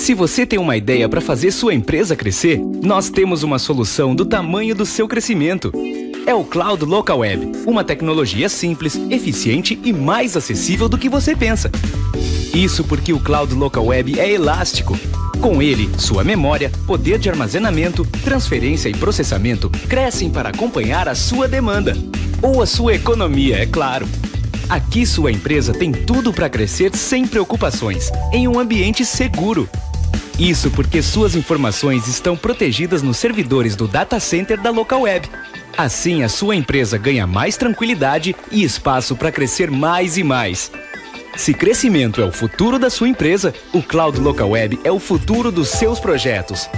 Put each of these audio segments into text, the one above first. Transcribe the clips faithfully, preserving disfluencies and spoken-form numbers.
Se você tem uma ideia para fazer sua empresa crescer, nós temos uma solução do tamanho do seu crescimento. É o Cloud Local Web, uma tecnologia simples, eficiente e mais acessível do que você pensa. Isso porque o Cloud Local Web é elástico. Com ele, sua memória, poder de armazenamento, transferência e processamento crescem para acompanhar a sua demanda. Ou a sua economia, é claro. Aqui sua empresa tem tudo para crescer sem preocupações, em um ambiente seguro. Isso porque suas informações estão protegidas nos servidores do Data Center da Local Web. Assim, a sua empresa ganha mais tranquilidade e espaço para crescer mais e mais. Se crescimento é o futuro da sua empresa, o Cloud Local Web é o futuro dos seus projetos.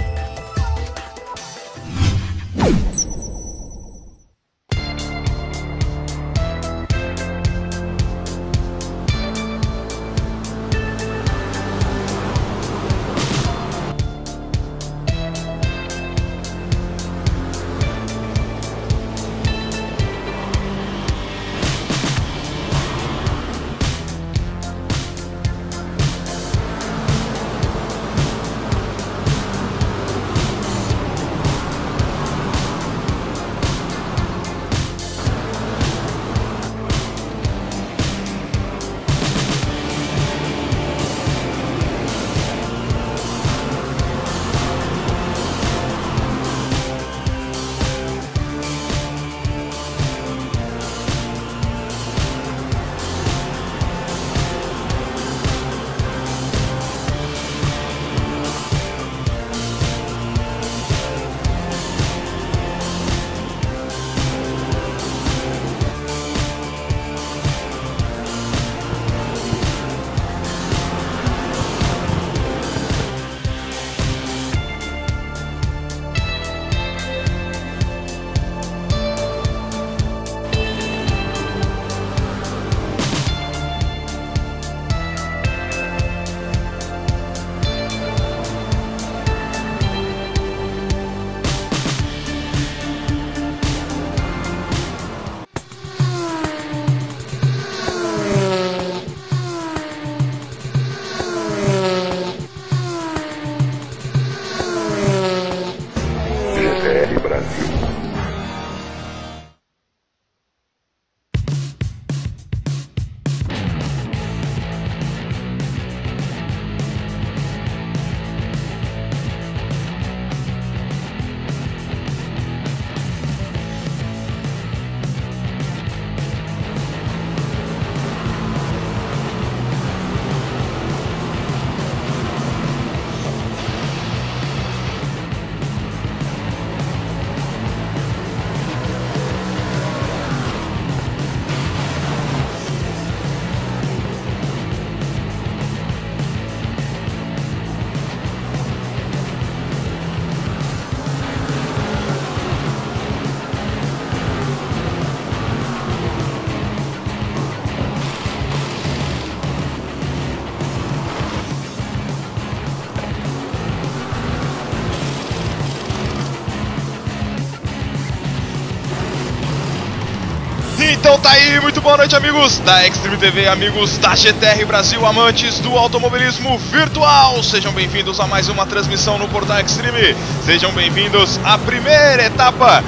Então tá aí, muito boa noite, amigos da Extreme T V, amigos da G T R Brasil, amantes do automobilismo virtual. Sejam bem-vindos a mais uma transmissão no Portal Extreme. Sejam bem-vindos à primeira etapa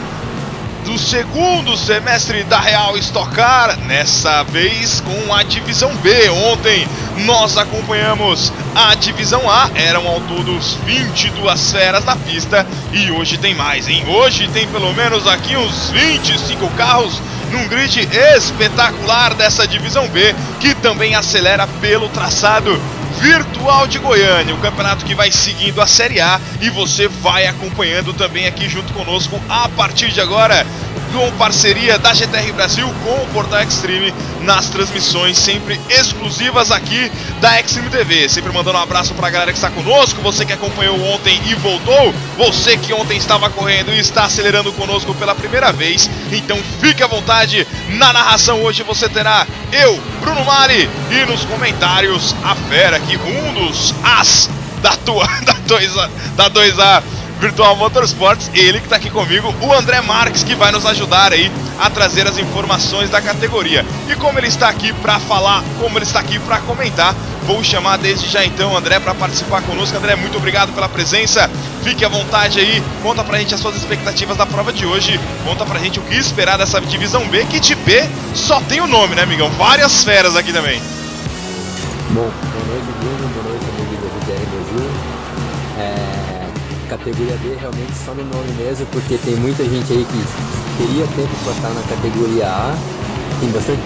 do segundo semestre da Real Stock Car, nessa vez com a Divisão B. Ontem nós acompanhamos a Divisão A, eram ao todo vinte e duas feras na pista, e hoje tem mais, hein? Hoje tem pelo menos aqui uns vinte e cinco carros num grid espetacular dessa Divisão B, que também acelera pelo traçado virtual de Goiânia, o campeonato que vai seguindo a Série A, e você vai acompanhando também aqui junto conosco a partir de agora, com parceria da G T R Brasil com o Portal Extreme, nas transmissões sempre exclusivas aqui da Extreme T V. Sempre mandando um abraço para a galera que está conosco, você que acompanhou ontem e voltou, você que ontem estava correndo e está acelerando conosco pela primeira vez, então fique à vontade. Na narração hoje você terá eu, Bruno Mari, e nos comentários a fera aqui, um dos as da, tua, da, dois A, da dois A Virtual Motorsports, ele que está aqui comigo, o André Marques, que vai nos ajudar aí a trazer as informações da categoria. E como ele está aqui para falar, como ele está aqui para comentar, vou chamar desde já então o André para participar conosco. André, muito obrigado pela presença. Fique à vontade aí, conta pra gente as suas expectativas da prova de hoje. Conta pra gente o que esperar dessa divisão B, que de B só tem o nome, né, amigão? Várias feras aqui também. Bom, boa noite, Bruno, boa noite, amigo da G T R Brasil. É, categoria B realmente só no nome mesmo, porque tem muita gente aí que teria tempo para estar na categoria A. Tem bastante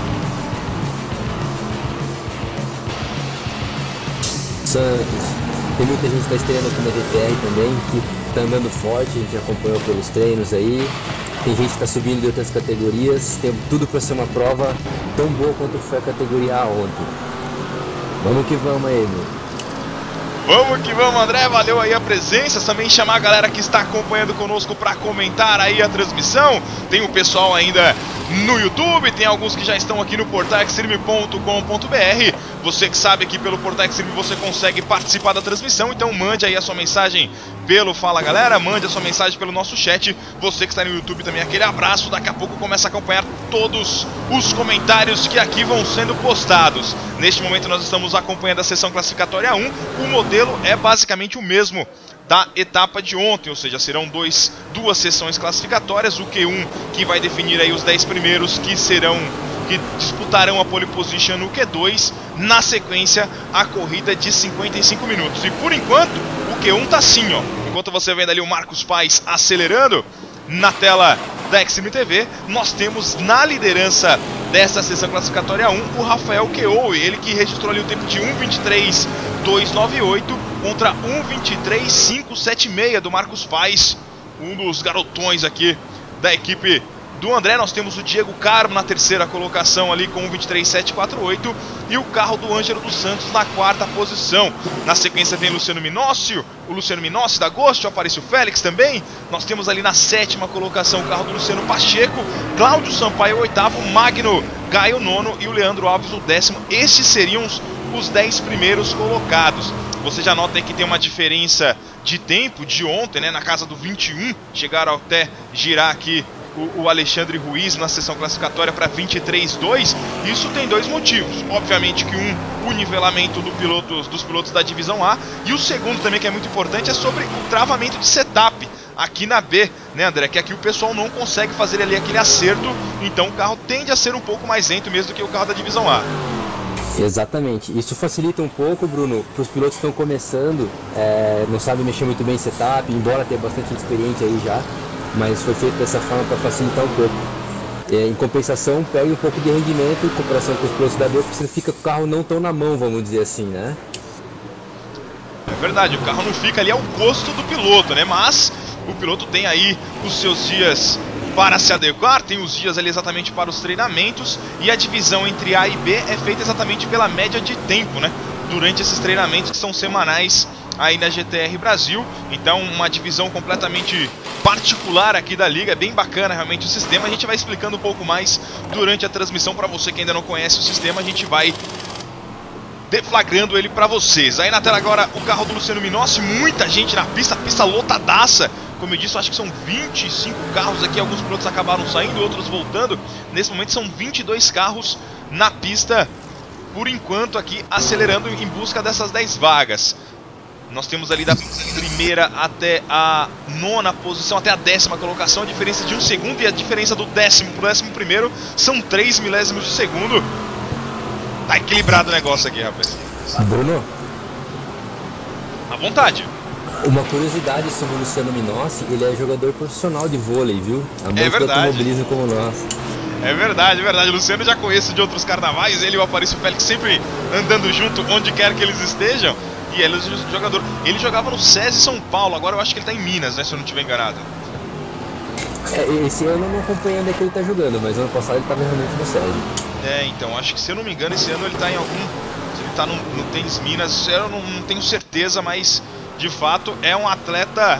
Santos, tem muita gente que está estreando aqui na G T R também, que está andando forte, a gente acompanhou pelos treinos aí. Tem gente que está subindo de outras categorias, tem tudo para ser uma prova tão boa quanto foi a categoria A ontem. Vamos que vamos aí, meu. Vamos que vamos, André, valeu aí a presença, também chamar a galera que está acompanhando conosco para comentar aí a transmissão. Tem o pessoal ainda no YouTube, tem alguns que já estão aqui no portal extreme ponto com ponto br. Você que sabe que pelo Portal Extreme você consegue participar da transmissão, então mande aí a sua mensagem pelo Fala Galera, mande a sua mensagem pelo nosso chat. Você que está no YouTube também, aquele abraço, daqui a pouco começa a acompanhar todos os comentários que aqui vão sendo postados. Neste momento nós estamos acompanhando a sessão classificatória um, o modelo é basicamente o mesmo da etapa de ontem, ou seja, serão dois, duas sessões classificatórias, o Q um que vai definir aí os dez primeiros que serão, que disputarão a pole position no Q dois, na sequência a corrida de cinquenta e cinco minutos. E por enquanto o Q um tá assim, ó, enquanto você vendo ali o Marcos Paes acelerando na tela da Extreme T V, nós temos na liderança dessa sessão classificatória um o Rafael Keough, ele que registrou ali o tempo de um vinte e três dois nove oito contra um vinte e três cinco sete seis do Marcos Paes, um dos garotões aqui da equipe do André. Nós temos o Diego Carmo na terceira colocação ali com um vinte e três sete quatro oito e o carro do Ângelo dos Santos na quarta posição. Na sequência vem Luciano Minócio, o Luciano Minócio da Ghost, aparece o Félix também. Nós temos ali na sétima colocação o carro do Luciano Pacheco, Cláudio Sampaio o oitavo, Magno Gaio o nono e o Leandro Alves o décimo. Estes seriam os, os dez primeiros colocados. Você já nota aí que tem uma diferença de tempo de ontem, né, na casa do vinte e um, chegaram até girar aqui o, o Alexandre Ruiz na sessão classificatória para vinte e três dois. Isso tem dois motivos, obviamente que um, o nivelamento do pilotos, dos pilotos da divisão A, e o segundo também que é muito importante é sobre o travamento de setup aqui na B, né, André, que aqui o pessoal não consegue fazer ali aquele acerto, então o carro tende a ser um pouco mais lento mesmo do que o carro da divisão A. Exatamente, isso facilita um pouco, Bruno, para os pilotos que estão começando, é, não sabem mexer muito bem em setup, embora tenha bastante experiente aí já, mas foi feito dessa forma para facilitar um pouco. É, em compensação, pega um pouco de rendimento em comparação com os pilotos da B, porque você fica com o carro não tão na mão, vamos dizer assim, né? É verdade, o carro não fica ali ao gosto do piloto, né? Mas o piloto tem aí os seus dias para se adequar, tem os dias ali exatamente para os treinamentos, e a divisão entre A e B é feita exatamente pela média de tempo, né, durante esses treinamentos que são semanais aí na G T R Brasil. Então uma divisão completamente particular aqui da liga, é bem bacana realmente o sistema. A gente vai explicando um pouco mais durante a transmissão para você que ainda não conhece o sistema, a gente vai deflagrando ele para vocês. Aí na tela agora o carro do Luciano Minócio, muita gente na pista, pista lotadaça. Como eu disse, eu acho que são vinte e cinco carros aqui, alguns pilotos acabaram saindo, outros voltando. Nesse momento são vinte e dois carros na pista, por enquanto aqui acelerando em busca dessas dez vagas. Nós temos ali da primeira até a nona posição, até a décima colocação, a diferença de um segundo, e a diferença do décimo para o décimo primeiro são três milésimos de segundo. Tá equilibrado o negócio aqui, rapaz. Bruno? À vontade. Uma curiosidade sobre o Luciano Minócio, ele é jogador profissional de vôlei, viu? É verdade. Automobilismo como nós. É verdade, é verdade. O Luciano já conheço de outros carnavais, ele e o Aparício Félix sempre andando junto onde quer que eles estejam. E ele é jogador. Ele jogava no SESI São Paulo, agora eu acho que ele tá em Minas, né, se eu não estiver enganado. É, esse ano eu não acompanhei onde é que ele tá jogando, mas ano passado ele tava realmente no SESI. É, então, acho que se eu não me engano, esse ano ele tá em algum... Se ele tá no, no Tênis Minas, eu não, não tenho certeza, mas... De fato, é um atleta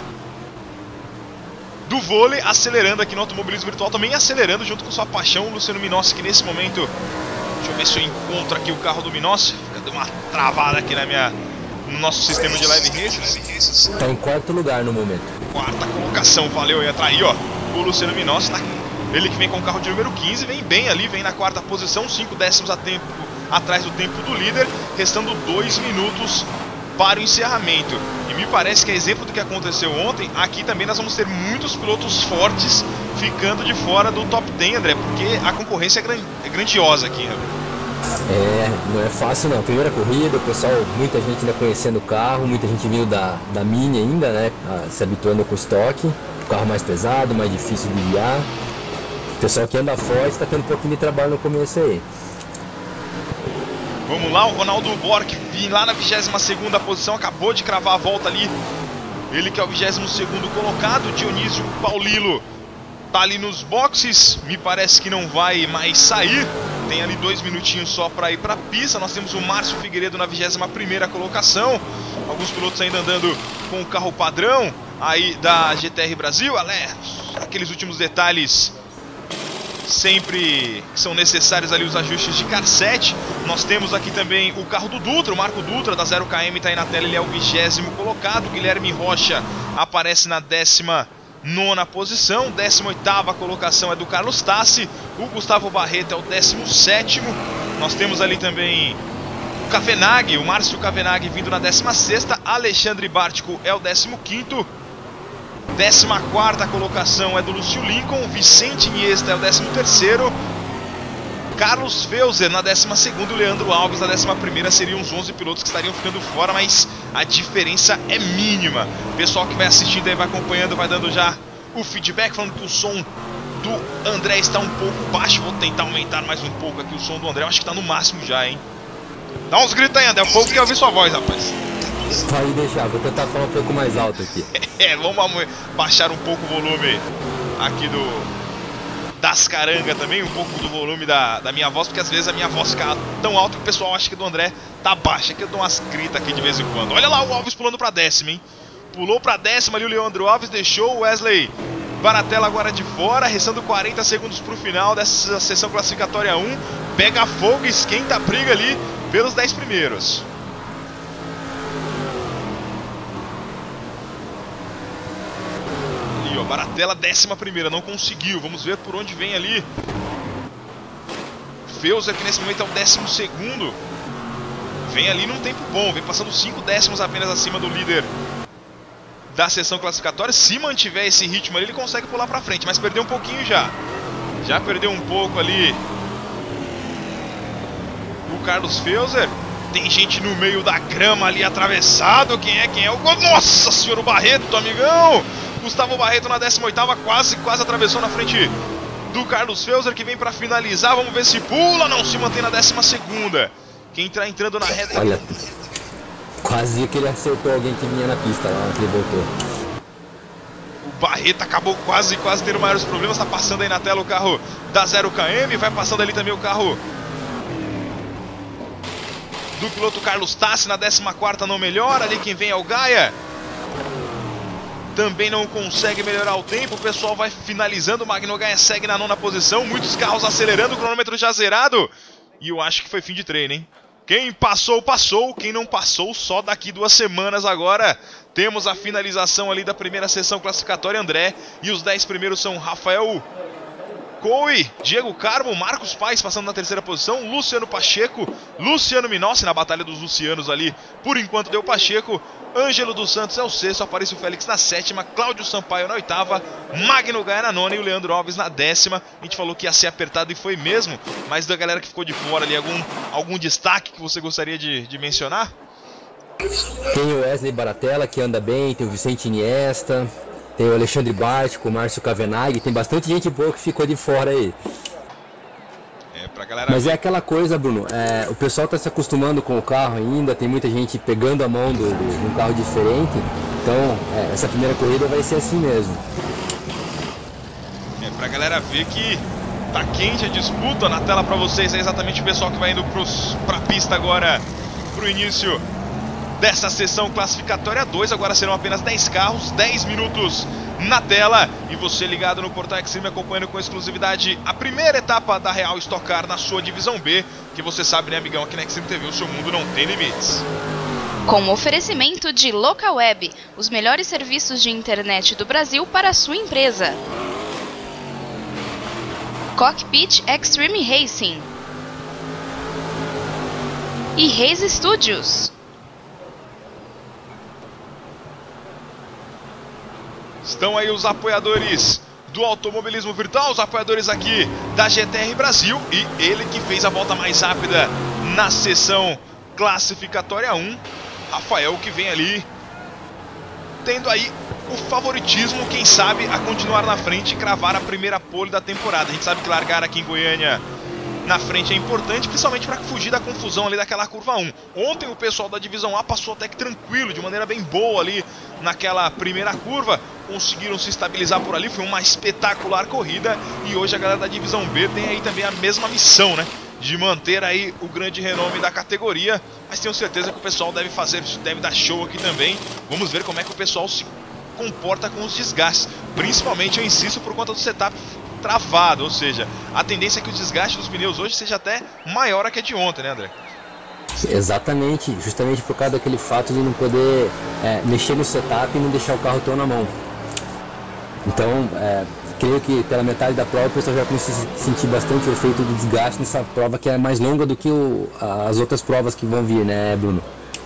do vôlei acelerando aqui no automobilismo virtual, também acelerando junto com sua paixão, o Luciano Minócio, que nesse momento, deixa eu ver se eu encontro aqui o carro do Minócio, deu uma travada aqui na minha, no nosso sistema de live races. Está em quarto lugar no momento. Quarta colocação, valeu, ia atrair, ó, o Luciano Minócio, na, ele que vem com o carro de número quinze, vem bem ali, vem na quarta posição, cinco décimos a tempo atrás do tempo do líder, restando dois minutos para o encerramento. E me parece que é exemplo do que aconteceu ontem. Aqui também nós vamos ter muitos pilotos fortes ficando de fora do top dez, André, porque a concorrência é, gran é grandiosa aqui, né? É, não é fácil não. Primeira corrida, o pessoal, muita gente ainda conhecendo o carro, muita gente vindo da, da Mini ainda, né, se habituando com o estoque, o carro mais pesado, mais difícil de guiar. O pessoal que anda forte está tendo um pouquinho de trabalho no começo aí. Vamos lá, o Ronaldo Borg, lá na vigésima segunda posição, acabou de cravar a volta ali. Ele que é o vigésimo segundo colocado, Dionísio Paulilo tá ali nos boxes, me parece que não vai mais sair. Tem ali dois minutinhos só para ir para a pista. Nós temos o Márcio Figueiredo na vigésima primeira colocação. Alguns pilotos ainda andando com o carro padrão aí da G T R Brasil. Aqueles últimos detalhes sempre são necessários ali, os ajustes de cassete. Nós temos aqui também o carro do Dutra, o Marco Dutra da zero km está aí na tela, ele é o vigésimo colocado. Guilherme Rocha aparece na décima nona posição, décima oitava colocação é do Carlos Tassi, o Gustavo Barreto é o décimo sétimo. Nós temos ali também o Kavenag, o Márcio Kavenag vindo na décima sexta, Alexandre Bartico é o décimo quinto. décima quarta colocação é do Lúcio Lincoln, Vicente Iniesta é o décimo terceiro, Carlos Feuser na décima segunda e o Leandro Alves na décima primeira. Seriam os onze pilotos que estariam ficando fora, mas a diferença é mínima. O pessoal que vai assistindo aí, vai acompanhando, vai dando já o feedback, falando que o som do André está um pouco baixo. Vou tentar aumentar mais um pouco aqui o som do André, eu acho que está no máximo já, hein. Dá uns gritos aí, André, o povo quer ouvir sua voz, rapaz. Pode deixar, vou tentar falar um pouco mais alto aqui. É, vamos baixar um pouco o volume aqui do das carangas também, um pouco do volume da, da minha voz, porque às vezes a minha voz fica tão alta que o pessoal acha que do André tá baixa, que eu dou umas gritas aqui de vez em quando. Olha lá o Alves pulando pra décima, hein? Pulou pra décima ali o Leandro Alves, deixou o Wesley Baratella agora de fora, restando quarenta segundos pro final dessa sessão classificatória um. Pega fogo, esquenta a briga ali pelos dez primeiros. Baratella, décima primeira, não conseguiu. Vamos ver por onde vem ali. Feuser, que nesse momento é o décimo segundo. Vem ali num tempo bom, vem passando cinco décimos apenas acima do líder da sessão classificatória. Se mantiver esse ritmo ali, ele consegue pular pra frente, mas perdeu um pouquinho já. Já perdeu um pouco ali o Carlos Feuser. Tem gente no meio da grama ali atravessado. Quem é? Quem é? O... Nossa senhora, o Barreto, amigão! Gustavo Barreto na décima oitava, quase, quase atravessou na frente do Carlos Feuser, que vem para finalizar. Vamos ver se pula, não, se mantém na décima segunda. Quem está entrando na reta... Olha, quase que ele acertou alguém que vinha na pista lá, que ele voltou. O Barreto acabou quase, quase tendo maiores problemas. Está passando aí na tela o carro da zero km, vai passando ali também o carro do piloto Carlos Tassi na décima quarta, não melhora. Ali quem vem é o Gaia. Também não consegue melhorar o tempo. O pessoal vai finalizando. O Magno Gaia segue na nona posição. Muitos carros acelerando. O cronômetro já zerado. E eu acho que foi fim de treino, hein? Quem passou, passou. Quem não passou, só daqui duas semanas agora. Temos a finalização ali da primeira sessão classificatória, André. E os dez primeiros são Rafael Coe, Diego Carmo, Marcos Paes passando na terceira posição, Luciano Pacheco, Luciano Minossi na batalha dos Lucianos ali. Por enquanto deu Pacheco. Ângelo dos Santos é o sexto, Aparício Félix na sétima, Cláudio Sampaio na oitava, Magno Gaia na nona e o Leandro Alves na décima. A gente falou que ia ser apertado e foi mesmo, mas da galera que ficou de fora ali, algum, algum destaque que você gostaria de, de mencionar? Tem o Wesley Baratella, que anda bem, tem o Vicente Iniesta, tem o Alexandre Bartico, o Márcio Kavenag, tem bastante gente boa que ficou de fora aí. É, pra galera Mas ver. é aquela coisa, Bruno, é, o pessoal está se acostumando com o carro ainda, tem muita gente pegando a mão do, do, de um carro diferente, então é, essa primeira corrida vai ser assim mesmo. É, pra galera ver que tá quente a disputa. Na tela pra vocês é exatamente o pessoal que vai indo pros, pra pista agora, pro início dessa sessão classificatória dois. Agora serão apenas dez carros, dez minutos na tela. E você ligado no Portal Extreme, acompanhando com exclusividade a primeira etapa da Real Stock Car na sua divisão B. Que você sabe, né, amigão, aqui na Extreme T V o seu mundo não tem limites. Com oferecimento de Localweb, os melhores serviços de internet do Brasil para a sua empresa. Cockpit Extreme Racing. e Reis Studios. Estão aí os apoiadores do automobilismo virtual, os apoiadores aqui da G T R Brasil, e ele que fez a volta mais rápida na sessão classificatória um, Rafael, que vem ali tendo aí o favoritismo, quem sabe, a continuar na frente e cravar a primeira pole da temporada. A gente sabe que largar aqui em Goiânia na frente é importante, principalmente para fugir da confusão ali daquela curva um. Ontem o pessoal da divisão A passou até que tranquilo, de maneira bem boa ali naquela primeira curva, conseguiram se estabilizar por ali, foi uma espetacular corrida, e hoje a galera da divisão B tem aí também a mesma missão, né, de manter aí o grande renome da categoria, mas tenho certeza que o pessoal deve fazer, deve dar show aqui também. Vamos ver como é que o pessoal se comporta com os desgastes, principalmente, eu insisto, por conta do setup travado, ou seja, a tendência é que o desgaste dos pneus hoje seja até maior que a de ontem, né, André? Exatamente, justamente por causa daquele fato de não poder é, mexer no setup e não deixar o carro tão na mão. Então, é, creio que pela metade da prova o pessoal já começa a sentir bastante o efeito do desgaste nessa prova, que é mais longa do que o, as outras provas que vão vir, né, Bruno?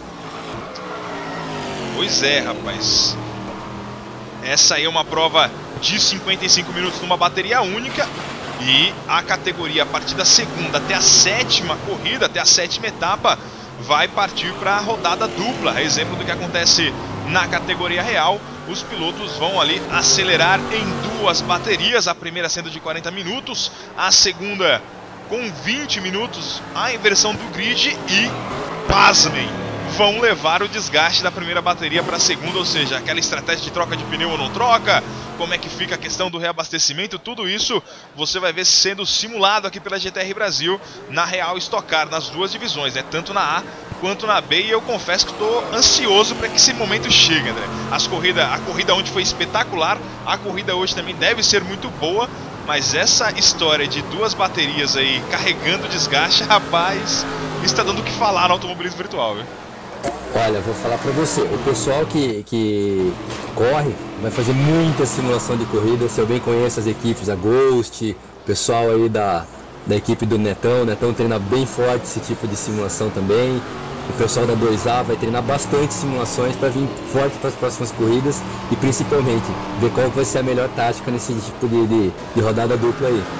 Pois é, rapaz. Essa aí é uma prova de cinquenta e cinco minutos numa bateria única, e a categoria a partir da segunda até a sétima corrida, até a sétima etapa, vai partir para a rodada dupla, exemplo do que acontece na categoria real. Os pilotos vão ali acelerar em duas baterias, a primeira sendo de quarenta minutos, a segunda com vinte minutos, a inversão do grid, e, pasmem, vão levar o desgaste da primeira bateria para a segunda, ou seja, aquela estratégia de troca de pneu ou não troca, como é que fica a questão do reabastecimento, tudo isso você vai ver sendo simulado aqui pela G T R Brasil na Real Stock Car, nas duas divisões, né? Tanto na A quanto na B, e eu confesso que estou ansioso para que esse momento chegue, André. As corrida, a corrida ontem foi espetacular, a corrida hoje também deve ser muito boa, mas essa história de duas baterias aí carregando desgaste, rapaz, está dando o que falar no automobilismo virtual, viu? Olha, vou falar pra você, o pessoal que, que corre vai fazer muita simulação de corrida. Se eu bem conheço as equipes, a Ghost, o pessoal aí da, da equipe do Netão, o Netão treina bem forte esse tipo de simulação também. O pessoal da dois A vai treinar bastante simulações para vir forte para as próximas corridas, e principalmente ver qual vai ser a melhor tática nesse tipo de, de, de rodada dupla aí.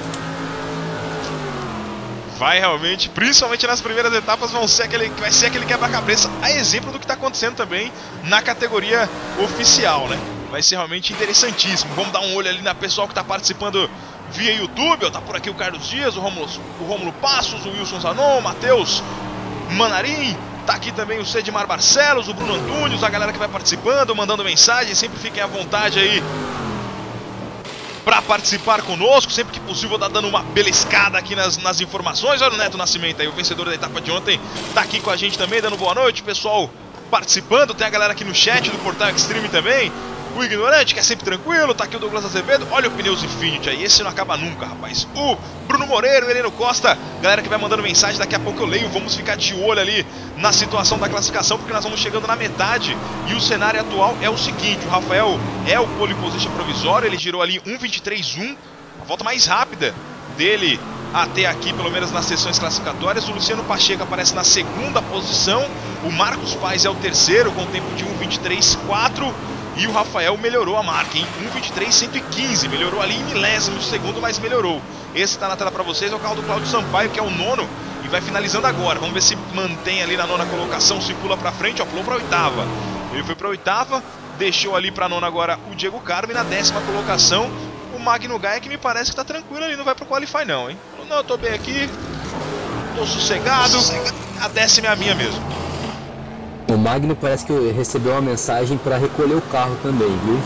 Vai realmente, principalmente nas primeiras etapas, vão ser aquele, vai ser aquele quebra-cabeça, a exemplo do que está acontecendo também na categoria oficial, né? Vai ser realmente interessantíssimo. Vamos dar um olho ali na pessoal que está participando via YouTube. Ó, tá por aqui o Carlos Dias, o Rômulo, o Rômulo Passos, o Wilson Zanon, o Matheus Manarim. Tá aqui também o Cedmar Barcelos, o Bruno Antunes, a galera que vai participando, mandando mensagem. Sempre fiquem à vontade aí para participar conosco, sempre que possível, tá dando uma beliscada aqui nas, nas informações. Olha o Neto Nascimento aí, o vencedor da etapa de ontem, tá aqui com a gente também, dando boa noite, pessoal participando. Tem a galera aqui no chat do Portal Extreme também, o Ignorante, que é sempre tranquilo, tá aqui o Douglas Azevedo, olha o Pneus Infinity aí, esse não acaba nunca, rapaz. O Bruno Moreira, o Heleno Costa, galera que vai mandando mensagem, daqui a pouco eu leio. Vamos ficar de olho ali na situação da classificação, porque nós vamos chegando na metade, e o cenário atual é o seguinte: o Rafael é o pole position provisório, ele girou ali um vinte e três um, a volta mais rápida dele até aqui, pelo menos nas sessões classificatórias. O Luciano Pacheco aparece na segunda posição, o Marcos Paes é o terceiro com tempo de um vinte e três quatro, e o Rafael melhorou a marca em um vinte e três cento e quinze, melhorou ali em milésimo de segundo, mas melhorou. Esse está na tela para vocês, é o carro do Cláudio Sampaio, que é o nono e vai finalizando agora. Vamos ver se mantém ali na nona colocação, se pula para frente, ó, pulou para a oitava. Ele foi para a oitava, deixou ali para a nona agora o Diego Carmo, e na décima colocação o Magno Gaia, que me parece que está tranquilo ali, não vai para o Qualify não, hein? Não, eu tô bem aqui, tô sossegado, a décima é a minha mesmo. O Magno parece que recebeu uma mensagem para recolher o carro também, viu?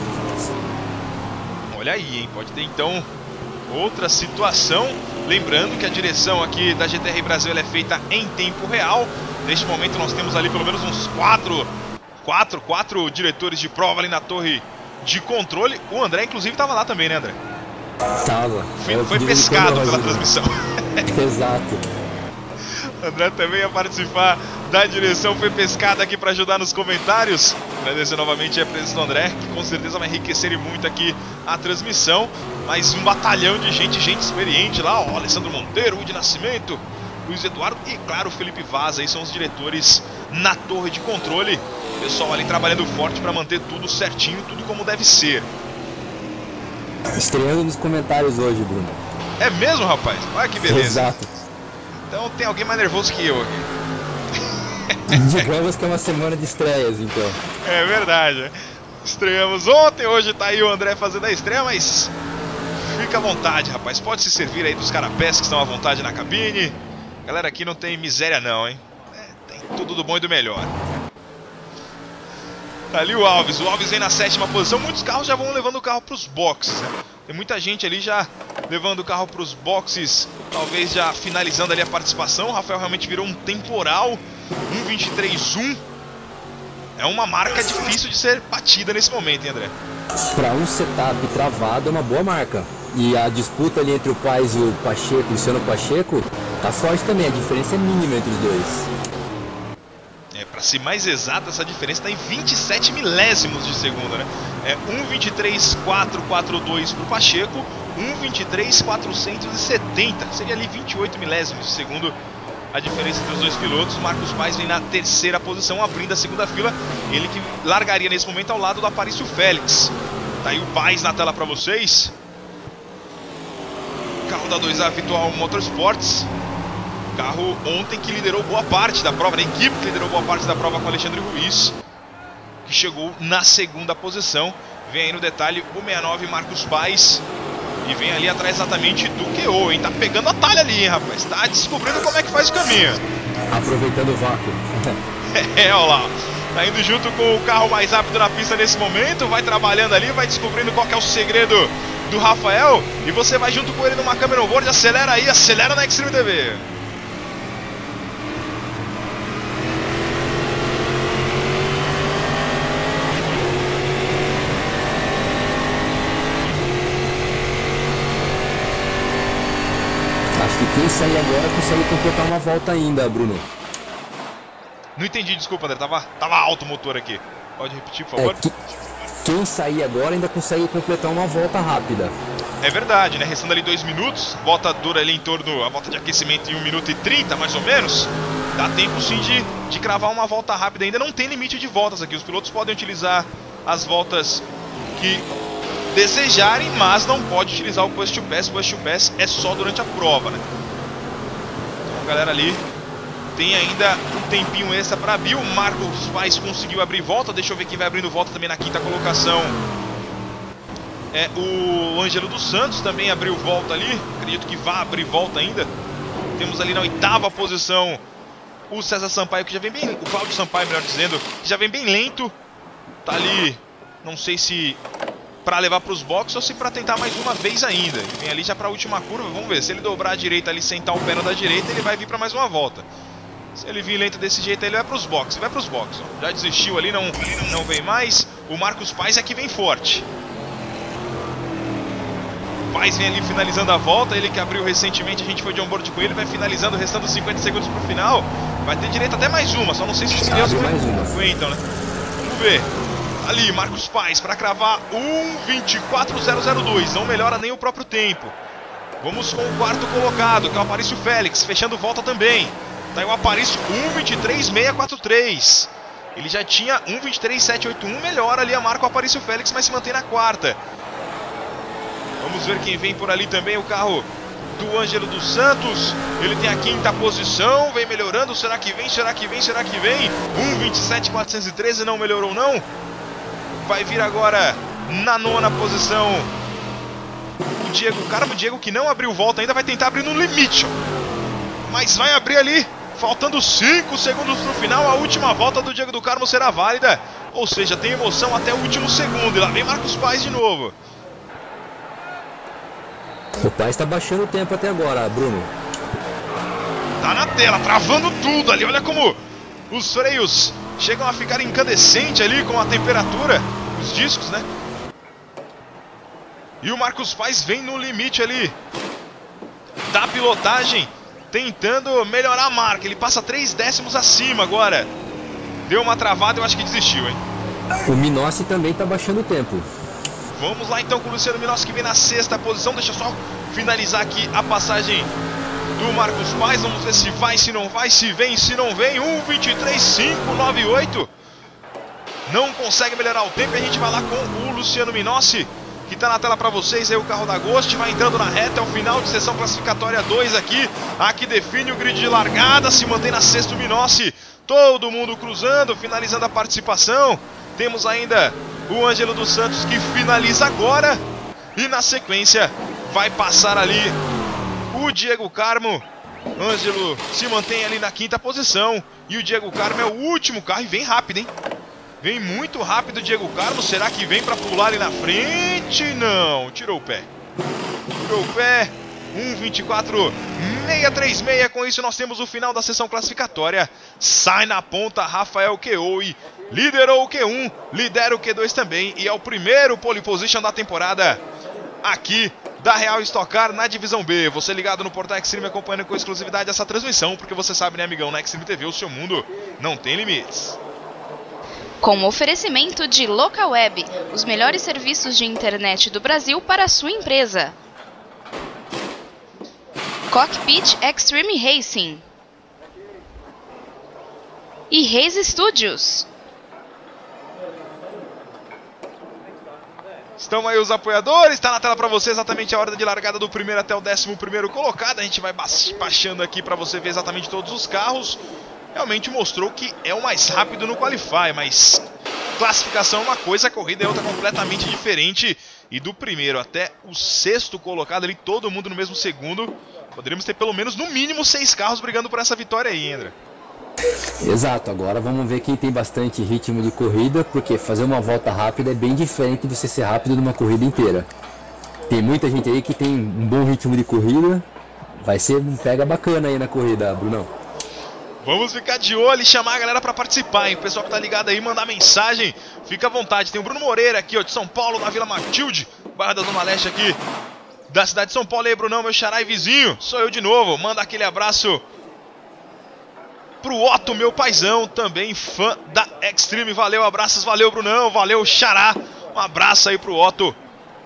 Olha aí, hein? Pode ter então outra situação. Lembrando que a direção aqui da G T R Brasil ela é feita em tempo real. Neste momento nós temos ali pelo menos uns quatro, quatro, quatro diretores de prova ali na torre de controle. O André inclusive estava lá também, né, André? Tava. Foi, foi pescado pela transmissão. Exato. André também ia participar da direção, foi pescado aqui para ajudar nos comentários. Agradecer novamente a presença do André, que com certeza vai enriquecer muito aqui a transmissão. Mais um batalhão de gente, gente experiente lá, ó, Alessandro Monteiro, Udi Nascimento, Luiz Eduardo e, claro, o Felipe Vaz aí são os diretores na torre de controle. O pessoal ali trabalhando forte para manter tudo certinho, tudo como deve ser. Estreando nos comentários hoje, Bruno. É mesmo, rapaz? Olha que beleza. Exato. Então tem alguém mais nervoso que eu aqui. Digamos que é uma semana de estreias, então. É verdade. Estreamos ontem, hoje tá aí o André fazendo a estreia, mas fica à vontade, rapaz. Pode se servir aí dos carapés que estão à vontade na cabine. Galera, aqui não tem miséria não, hein? É, tem tudo do bom e do melhor. Tá ali o Alves. O Alves vem na sétima posição. Muitos carros já vão levando o carro pros boxes, né? Tem muita gente ali já levando o carro pros boxes, talvez já finalizando ali a participação. O Rafael realmente virou um temporal. um vinte e três um. É uma marca difícil de ser batida nesse momento, hein, André? Para um setup travado é uma boa marca. E a disputa ali entre o Paes e o Pacheco, o Luciano Pacheco, tá forte também. A diferença é mínima entre os dois. É, para ser mais exato, essa diferença está em vinte e sete milésimos de segundo, né? É um vinte e três quatrocentos e quarenta e dois para o Pacheco, um vinte e três quatrocentos e setenta. Seria ali vinte e oito milésimos de segundo a diferença entre os dois pilotos. Marcos Paes vem na terceira posição, abrindo a segunda fila. Ele que largaria nesse momento ao lado do Aparício Félix. Tá aí o Paes na tela para vocês. Carro da dois A Virtual Motorsports. Carro ontem que liderou boa parte da prova, a equipe que liderou boa parte da prova com o Alexandre Ruiz, que chegou na segunda posição. Vem aí no detalhe o sessenta e nove Marcos Paes. E vem ali atrás exatamente do Q O, hein? Tá pegando a talha ali, hein, rapaz? Tá descobrindo como é que faz o caminho. Aproveitando o vácuo. É, olha lá. Tá indo junto com o carro mais rápido na pista nesse momento. Vai trabalhando ali, vai descobrindo qual que é o segredo do Rafael. E você vai junto com ele numa câmera on-board. Acelera aí, acelera na Extreme T V. Acho que quem sair agora consegue completar uma volta ainda, Bruno. Não entendi, desculpa, André. Tava, tava alto o motor aqui. Pode repetir, por favor? É, que, quem sair agora ainda consegue completar uma volta rápida. É verdade, né? Restando ali dois minutos. Volta dura ali em torno... A volta de aquecimento em um minuto e trinta, mais ou menos. Dá tempo sim de, de cravar uma volta rápida. Ainda não tem limite de voltas aqui. Os pilotos podem utilizar as voltas que desejarem, mas não pode utilizar o Push to Pass. O Push to Pass é só durante a prova, né? Então a galera ali tem ainda um tempinho extra para abrir. O Marcos Paes conseguiu abrir volta. Deixa eu ver quem vai abrindo volta também na quinta colocação. É o Ângelo dos Santos também abriu volta ali. Acredito que vai abrir volta ainda. Temos ali na oitava posição o César Sampaio, que já vem bem... O Cláudio Sampaio, melhor dizendo, que já vem bem lento. Tá ali, não sei se para levar para os boxes ou se para tentar mais uma vez ainda. Ele vem ali já para a última curva. Vamos ver, se ele dobrar a direita ali, sentar o pé da direita, ele vai vir para mais uma volta. Se ele vir lento desse jeito, ele vai para os boxes. Vai para os boxes. Já desistiu ali, não, não vem mais. O Marcos Paes é que vem forte. Paes vem ali finalizando a volta. Ele que abriu recentemente, a gente foi de onboard com ele. Vai finalizando, restando cinquenta segundos para o final. Vai ter direito até mais uma. Só não sei se os pneus aguentam, né? Vamos ver. Ali, Marcos Paes para cravar um vinte e quatro mil e dois. Não melhora nem o próprio tempo. Vamos com o quarto colocado, que é o Aparício Félix, fechando volta também. Tá aí o Aparício, um vinte e três mil seiscentos e quarenta e três. Ele já tinha um vinte e três mil setecentos e oitenta e um. Melhora ali a marca o Aparício Félix, mas se mantém na quarta. Vamos ver quem vem por ali também, o carro do Ângelo dos Santos. Ele tem a quinta posição, vem melhorando. Será que vem? Será que vem? Será que vem? um vinte e sete mil quatrocentos e treze, não melhorou não. Vai vir agora na nona posição o Diego Carmo. O Diego que não abriu volta ainda, vai tentar abrir no limite, ó. Mas vai abrir ali, faltando cinco segundos para o final. A última volta do Diego do Carmo será válida. Ou seja, tem emoção até o último segundo. E lá vem Marcos Paes de novo. O Paes está baixando o tempo até agora, Bruno. Tá na tela, travando tudo ali. Olha como os freios chegam a ficar incandescentes ali com a temperatura. Os discos, né? E o Marcos Paes vem no limite ali da pilotagem, tentando melhorar a marca. Ele passa três décimos acima agora. Deu uma travada, eu acho que desistiu, hein? O Minossi também está baixando o tempo. Vamos lá então com o Luciano Minossi, que vem na sexta posição. Deixa eu só finalizar aqui a passagem do Marcos Paz. Vamos ver se vai, se não vai, se vem, se não vem. um vinte e três cinco nove oito. Não consegue melhorar o tempo e a gente vai lá com o Luciano Minossi, que está na tela para vocês aí, o carro da Ghost. Vai entrando na reta, é o final de sessão classificatória dois aqui. Aqui define o grid de largada, se mantém na sexta o Minossi. Todo mundo cruzando, finalizando a participação. Temos ainda o Ângelo dos Santos que finaliza agora. E na sequência vai passar ali o Diego Carmo. Ângelo se mantém ali na quinta posição. E o Diego Carmo é o último carro e vem rápido, hein? Vem muito rápido o Diego Carmo. Será que vem para pular ali na frente? Não, tirou o pé. Tirou o pé. um vinte e quatro seiscentos e trinta e seis. Com isso nós temos o final da sessão classificatória. Sai na ponta Rafael Keoui. Liderou o Q um, lidera o Q dois também. E é o primeiro pole position da temporada aqui da Real Stock Car na divisão B. Você ligado no Portal Extreme acompanhando com exclusividade essa transmissão, porque você sabe, né, amigão, na Extreme T V o seu mundo não tem limites. Com oferecimento de Locaweb, os melhores serviços de internet do Brasil para a sua empresa. Cockpit Extreme Racing e Race Studios. Estão aí os apoiadores, está na tela para você exatamente a ordem de largada do primeiro até o décimo primeiro colocado. A gente vai baixando aqui para você ver exatamente todos os carros. Realmente mostrou que é o mais rápido no Qualify, mas classificação é uma coisa, a corrida é outra completamente diferente. E do primeiro até o sexto colocado ali, todo mundo no mesmo segundo. Poderíamos ter pelo menos, no mínimo, seis carros brigando por essa vitória aí, André. Exato, agora vamos ver quem tem bastante ritmo de corrida, porque fazer uma volta rápida é bem diferente de você ser rápido numa corrida inteira. Tem muita gente aí que tem um bom ritmo de corrida, vai ser um pega bacana aí na corrida, Brunão. Vamos ficar de olho e chamar a galera para participar, hein? O pessoal que tá ligado aí, mandar mensagem, fica à vontade. Tem o Bruno Moreira aqui, ó, de São Paulo, na Vila Matilde, bairro da Zona Leste aqui, da cidade de São Paulo. Aí, Brunão, meu xará e vizinho, sou eu de novo. Manda aquele abraço pro Otto, meu paizão, também fã da Extreme. Valeu, abraços, valeu, Brunão, valeu, xará. Um abraço aí pro Otto,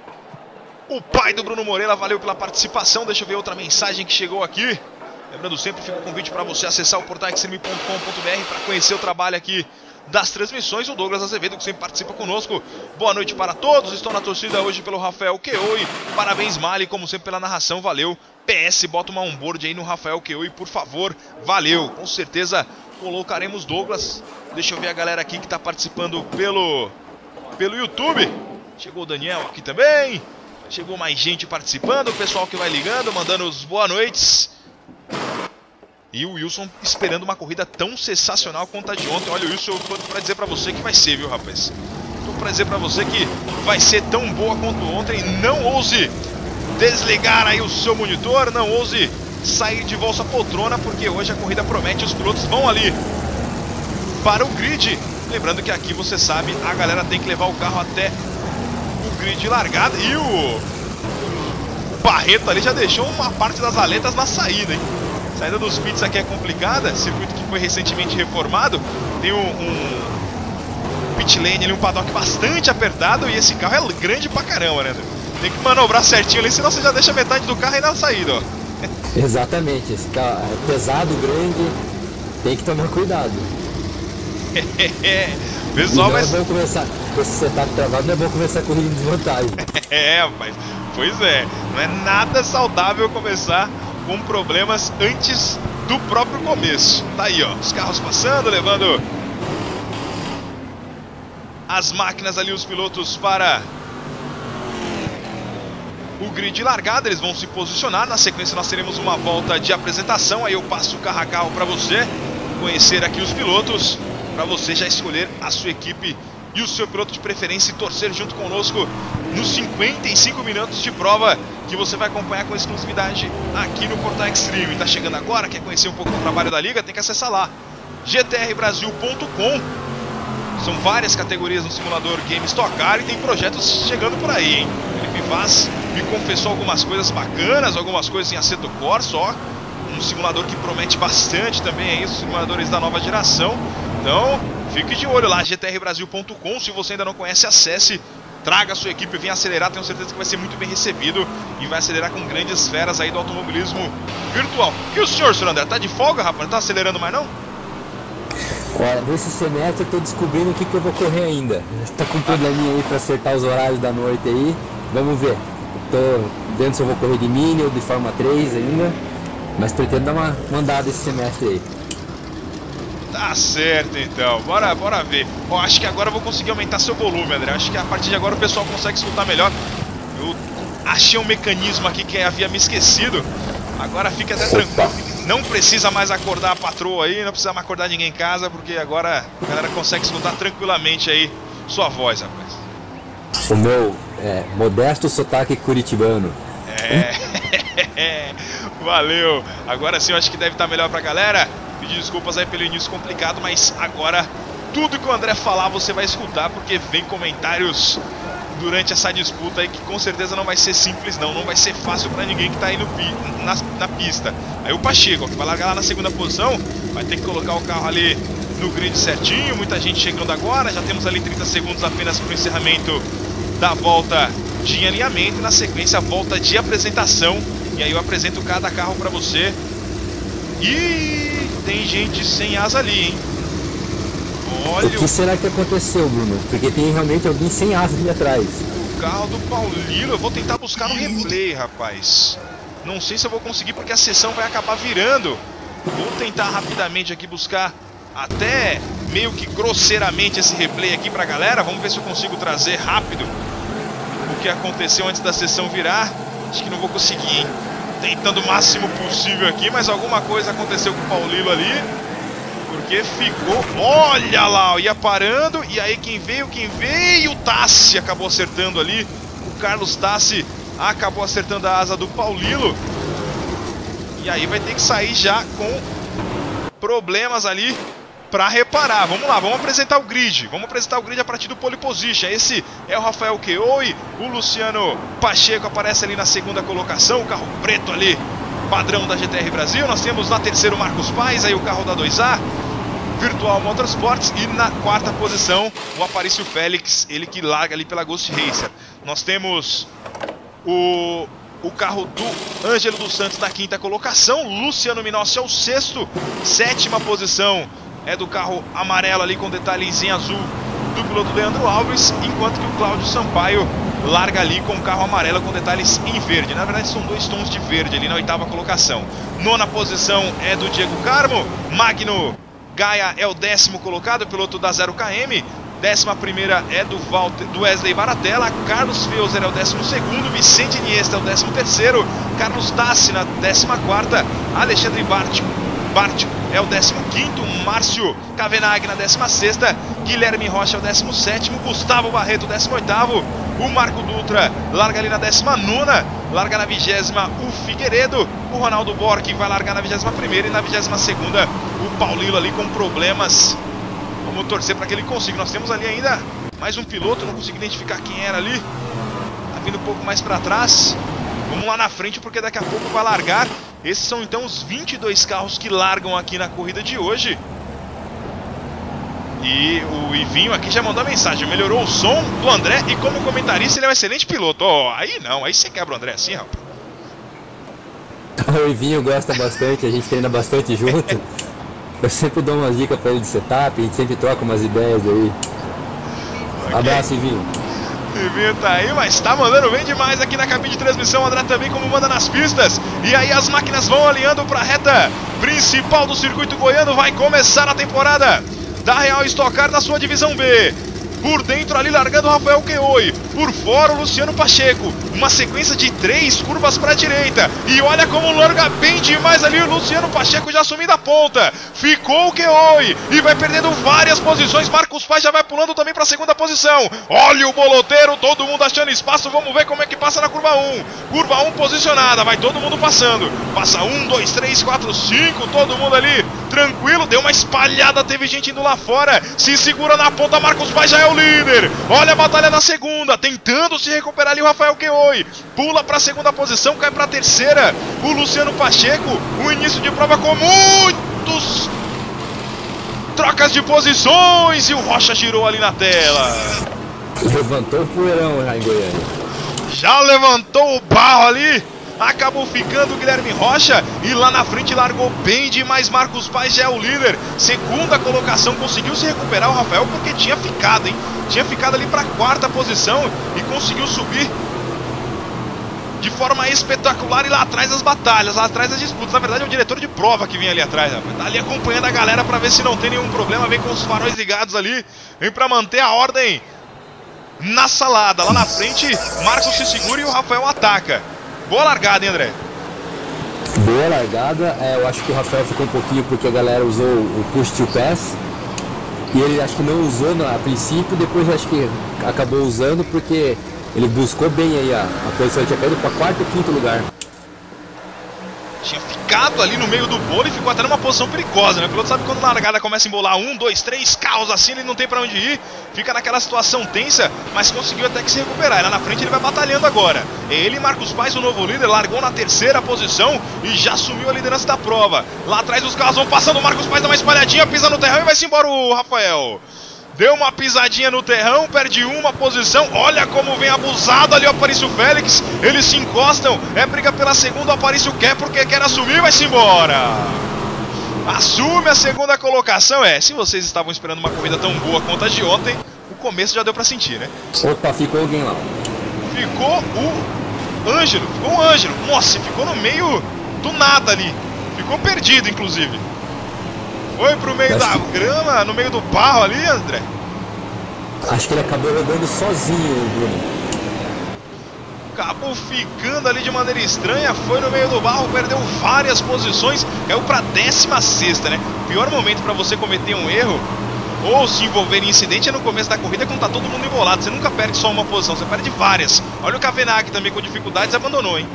o pai do Bruno Moreira, valeu pela participação. Deixa eu ver outra mensagem que chegou aqui. Lembrando sempre, fica o convite para você acessar o portal extreme ponto com ponto br para conhecer o trabalho aqui das transmissões. O Douglas Azevedo, que sempre participa conosco. Boa noite para todos. Estou na torcida hoje pelo Rafael Keoui. Parabéns, Mali, como sempre pela narração. Valeu. P S, bota uma onboard aí no Rafael Keoui, por favor. Valeu. Com certeza colocaremos Douglas. Deixa eu ver a galera aqui que está participando pelo, pelo YouTube. Chegou o Daniel aqui também. Chegou mais gente participando. O pessoal que vai ligando, mandando os boa noites. E o Wilson esperando uma corrida tão sensacional quanto a de ontem. Olha, o Wilson, eu tô pra dizer pra você que vai ser, viu, rapaz? Tô pra dizer pra você que vai ser tão boa quanto ontem. Não ouse desligar aí o seu monitor, não ouse sair de vossa poltrona, porque hoje a corrida promete. Os pilotos vão ali para o grid. Lembrando que aqui, você sabe, a galera tem que levar o carro até o grid de largada. E o, o Barreto ali já deixou uma parte das aletas na saída, hein? A saída dos pits aqui é complicada, circuito que foi recentemente reformado, tem um, um pit lane ali, um paddock bastante apertado, e esse carro é grande pra caramba, né? Tem que manobrar certinho ali, senão você já deixa metade do carro aí na saída, ó. Exatamente, esse carro é pesado, grande, tem que tomar cuidado. Pessoal, mas... é bom começar, com esse setup travado, não é bom começar a corrida em desvantagem. É, rapaz, pois é, não é nada saudável começar com problemas antes do próprio começo. Tá aí, ó, os carros passando, levando as máquinas ali, os pilotos para o grid de largada. Eles vão se posicionar. Na sequência nós teremos uma volta de apresentação. Aí eu passo o carro a carro para você conhecer aqui os pilotos, para você já escolher a sua equipe e o seu piloto de preferência e torcer junto conosco nos cinquenta e cinco minutos de prova que você vai acompanhar com exclusividade aqui no Portal Extreme. Tá chegando agora, quer conhecer um pouco do trabalho da liga? Tem que acessar lá, g t r brasil ponto com. São várias categorias no simulador Game Stock Car e tem projetos chegando por aí, hein? Felipe Vaz me confessou algumas coisas bacanas, algumas coisas em Assetto Corsa, ó. Um simulador que promete bastante também aí, os simuladores da nova geração. Então, fique de olho lá, g t r brasil ponto com. Se você ainda não conhece, acesse traga a sua equipe, venha acelerar, tenho certeza que vai ser muito bem recebido e vai acelerar com grandes feras aí do automobilismo virtual. E o senhor, senhor André, tá de folga, rapaz? Não tá acelerando mais não? Olha, nesse semestre eu tô descobrindo o que, que eu vou correr ainda. Tá com um probleminha aí pra acertar os horários da noite aí, vamos ver. Eu tô vendo se eu vou correr de mini ou de Fórmula três ainda, mas pretendo dar uma mandada esse semestre aí. Tá certo então, bora, bora ver. Ó, acho que agora eu vou conseguir aumentar seu volume, André. Acho que a partir de agora o pessoal consegue escutar melhor. Eu achei um mecanismo aqui que havia me esquecido. Agora fica até tranquilo. Não precisa mais acordar a patroa aí, não precisa mais acordar ninguém em casa, porque agora a galera consegue escutar tranquilamente aí sua voz, rapaz. O meu é, modesto sotaque curitibano. É, valeu. Agora sim eu acho que deve estar melhor pra galera. Pedir desculpas aí pelo início complicado, mas agora tudo que o André falar você vai escutar, porque vem comentários durante essa disputa aí que com certeza não vai ser simples não, não vai ser fácil pra ninguém que tá aí no, na, na pista. Aí o Pacheco, ó, que vai largar lá na segunda posição, vai ter que colocar o carro ali no grid certinho, muita gente chegando agora, já temos ali trinta segundos apenas para o encerramento da volta de alinhamento e na sequência a volta de apresentação, e aí eu apresento cada carro pra você. E tem gente sem asa ali, hein? Olha o que será que aconteceu, Bruno? Porque tem realmente alguém sem asa ali atrás. O carro do Paulino, eu vou tentar buscar no replay, rapaz. Não sei se eu vou conseguir porque a sessão vai acabar virando. Vou tentar rapidamente aqui buscar até meio que grosseiramente esse replay aqui pra galera. Vamos ver se eu consigo trazer rápido o que aconteceu antes da sessão virar. Acho que não vou conseguir, hein? Tentando o máximo possível aqui, mas alguma coisa aconteceu com o Paulino ali. Porque ficou, olha lá, ia parando, e aí quem veio, quem veio, o Tassi acabou acertando ali. O Carlos Tassi acabou acertando a asa do Paulino. E aí vai ter que sair já com problemas ali para reparar. Vamos lá, vamos apresentar o grid. Vamos apresentar o grid a partir do pole position. Esse é o Rafael Keoi. O Luciano Pacheco aparece ali na segunda colocação. O carro preto ali, padrão da G T R Brasil. Nós temos na terceira o Marcos Paes, aí o carro da dois A, Virtual Motorsports. E na quarta posição o Aparício Félix, ele que larga ali pela Ghost Racer. Nós temos o, o carro do Ângelo dos Santos na quinta colocação. Luciano Minossi é o sexto. Sétima posição é do carro amarelo ali com detalhes em azul do piloto Leandro Alves, enquanto que o Cláudio Sampaio larga ali com o carro amarelo com detalhes em verde. Na verdade são dois tons de verde ali na oitava colocação. Nona posição é do Diego Carmo. Magno Gaia é o décimo colocado, piloto da zero km. Décima primeira é do, Walter, do Wesley Baratella. Carlos Feuser é o décimo segundo. Vicente Iniesta é o décimo terceiro. Carlos Tassi na décima quarta. Alexandre Bart Bart é o décimo quinto, Márcio Cavenaghi na décima sexta, Guilherme Rocha é o décimo sétimo, Gustavo Barreto décimo oitavo, o Marco Dutra larga ali na décima nona, larga na vigésima o Figueiredo, o Ronaldo Borg vai largar na vigésima primeira e na vigésima segunda o Paulino ali com problemas. Vamos torcer para que ele consiga. Nós temos ali ainda mais um piloto, não consigo identificar quem era ali, tá vindo um pouco mais para trás. Vamos lá na frente porque daqui a pouco vai largar. Esses são então os vinte e dois carros que largam aqui na corrida de hoje. E o Ivinho aqui já mandou a mensagem, melhorou o som do André e como comentarista ele é um excelente piloto. Oh, aí não, aí você quebra o André assim, rapaz. O Ivinho gosta bastante, a gente treina bastante junto. Eu sempre dou umas dicas pra ele de setup, a gente sempre troca umas ideias aí. Okay. Abraço, Ivinho. Ivinho tá aí, mas tá mandando bem demais aqui na cabine de transmissão. André também como manda nas pistas. E aí as máquinas vão alinhando para a reta principal do circuito goiano. Vai começar a temporada da Real Stock Car na sua divisão B. Por dentro ali largando o Rafael Keoi. Por fora o Luciano Pacheco. Uma sequência de três curvas para a direita. E olha como larga bem demais ali o Luciano Pacheco já assumindo a ponta. Ficou o Keoi. E vai perdendo várias posições. Marcos Paes já vai pulando também para a segunda posição. Olha o boloteiro. Todo mundo achando espaço. Vamos ver como é que passa na curva um. Curva um posicionada. Vai todo mundo passando. Passa um, dois, três, quatro, cinco. Todo mundo ali tranquilo. Deu uma espalhada. Teve gente indo lá fora. Se segura na ponta. Marcos Paes já é o líder. Olha a batalha na segunda, tentando se recuperar ali o Rafael Keoi. Pula para a segunda posição, cai para a terceira o Luciano Pacheco. O início de prova com muitos trocas de posições e o Rocha girou ali na tela. Levantou o poeirão já em Goiânia. Já levantou o barro ali. Acabou ficando o Guilherme Rocha. E lá na frente largou bem demais. Marcos Paz já é o líder. Segunda colocação. Conseguiu se recuperar o Rafael porque tinha ficado, hein? Tinha ficado ali para a quarta posição. E conseguiu subir de forma espetacular. E lá atrás as batalhas, lá atrás as disputas. Na verdade é o diretor de prova que vem ali atrás, rapaz. Tá ali acompanhando a galera para ver se não tem nenhum problema. Vem com os faróis ligados ali. Vem para manter a ordem na salada. Lá na frente, Marcos se segura e o Rafael ataca. Boa largada, hein, André? Boa largada. É, eu acho que o Rafael ficou um pouquinho porque a galera usou o push to pass. E ele acho que não usou no, a princípio, depois acho que acabou usando porque ele buscou bem aí a, a posição. Ele tinha caído para quarto e quinto lugar. Tinha ficado ali no meio do bolo e ficou até numa posição perigosa, né? O piloto sabe quando na largada começa a embolar um, dois, três carros assim, ele não tem pra onde ir, fica naquela situação tensa, mas conseguiu até que se recuperar. E lá na frente ele vai batalhando agora. Ele e Marcos Paz, o novo líder, largou na terceira posição e já assumiu a liderança da prova. Lá atrás os carros vão passando, o Marcos Paz dá uma espalhadinha, pisa no terrão e vai-se embora o Rafael. Deu uma pisadinha no terrão, perde uma posição. Olha como vem abusado ali o Aparício Félix. Eles se encostam, é briga pela segunda. O Aparício quer porque quer assumir, vai-se embora. Assume a segunda colocação. É, se vocês estavam esperando uma corrida tão boa quanto a de ontem, o começo já deu pra sentir, né? Opa, ficou alguém lá. Ficou o Ângelo, ficou o Ângelo. Nossa, ficou no meio do nada ali. Ficou perdido, inclusive. Foi pro meio da grama, no meio do barro ali, André? Acho que ele acabou rodando sozinho, Bruno. Acabou ficando ali de maneira estranha, foi no meio do barro, perdeu várias posições, caiu pra décima sexta, né? Pior momento pra você cometer um erro ou se envolver em incidente é no começo da corrida, quando tá todo mundo embolado. Você nunca perde só uma posição, você perde várias. Olha o Kavenag também com dificuldades, abandonou, hein?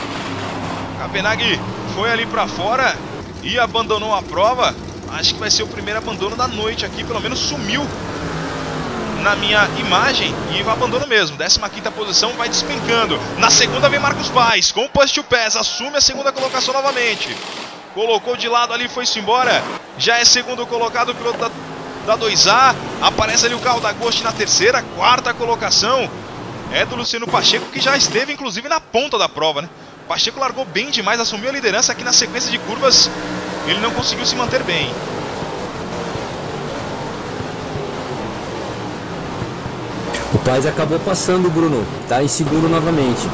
Kavenag foi ali pra fora e abandonou a prova. Acho que vai ser o primeiro abandono da noite aqui, pelo menos sumiu na minha imagem e abandono mesmo. décima quinta posição, vai despencando. Na segunda vem Marcos Paz, com o push to pass, assume a segunda colocação novamente. Colocou de lado ali, foi-se embora. Já é segundo colocado o piloto da, da dois A. Aparece ali o carro da Ghost na terceira, quarta colocação. É do Luciano Pacheco, que já esteve inclusive na ponta da prova, né? Pacheco largou bem demais, assumiu a liderança aqui na sequência de curvas. Ele não conseguiu se manter bem. O Paz acabou passando, Bruno. Tá em segundo novamente.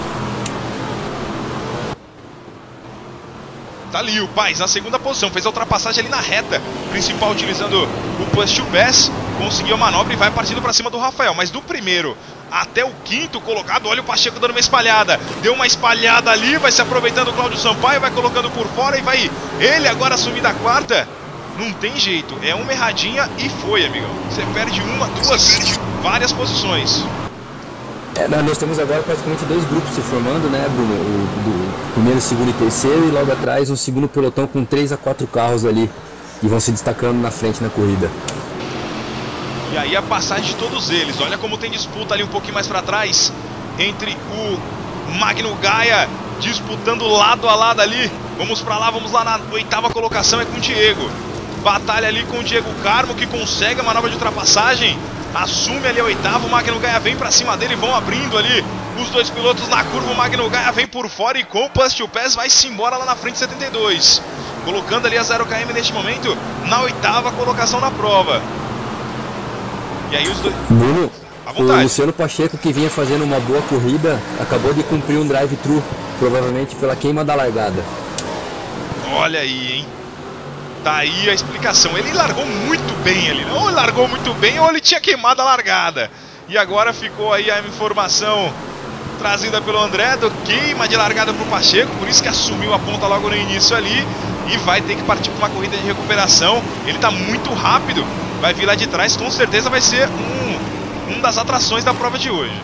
Tá ali o Paz na segunda posição. Fez a ultrapassagem ali na reta principal, utilizando o push to pass. Conseguiu a manobra e vai partindo para cima do Rafael. Mas do primeiro até o quinto colocado, olha o Pacheco dando uma espalhada. Deu uma espalhada ali, vai se aproveitando o Cláudio Sampaio, vai colocando por fora e vai ele agora assumir da quarta. Não tem jeito, é uma erradinha e foi, amigão. Você perde uma, duas, várias posições. É, nós temos agora praticamente dois grupos se formando, né, Bruno? O do primeiro, segundo e terceiro, e logo atrás um segundo pelotão com três a quatro carros ali e vão se destacando na frente na corrida. E aí a passagem de todos eles. Olha como tem disputa ali um pouquinho mais para trás entre o Magno Gaia disputando lado a lado ali. Vamos para lá, vamos lá na oitava colocação, é com o Diego. Batalha ali com o Diego Carmo, que consegue a manobra de ultrapassagem. Assume ali a oitava, o Magno Gaia vem para cima dele, vão abrindo ali os dois pilotos na curva. O Magno Gaia vem por fora e com o push to pass vai-se embora lá na frente, setenta e dois. Colocando ali a zero quilômetros neste momento na oitava colocação na prova. E aí os dois... Bruno, o Luciano Pacheco, que vinha fazendo uma boa corrida, acabou de cumprir um drive-thru, provavelmente pela queima da largada. Olha aí, hein? Tá aí a explicação. Ele largou muito bem ali. Ou ele largou muito bem ou ele tinha queimado a largada. E agora ficou aí a informação trazida pelo André do queima de largada pro Pacheco. Por isso que assumiu a ponta logo no início ali. E vai ter que partir para uma corrida de recuperação. Ele tá muito rápido. Vai vir lá de trás, com certeza vai ser um, um das atrações da prova de hoje.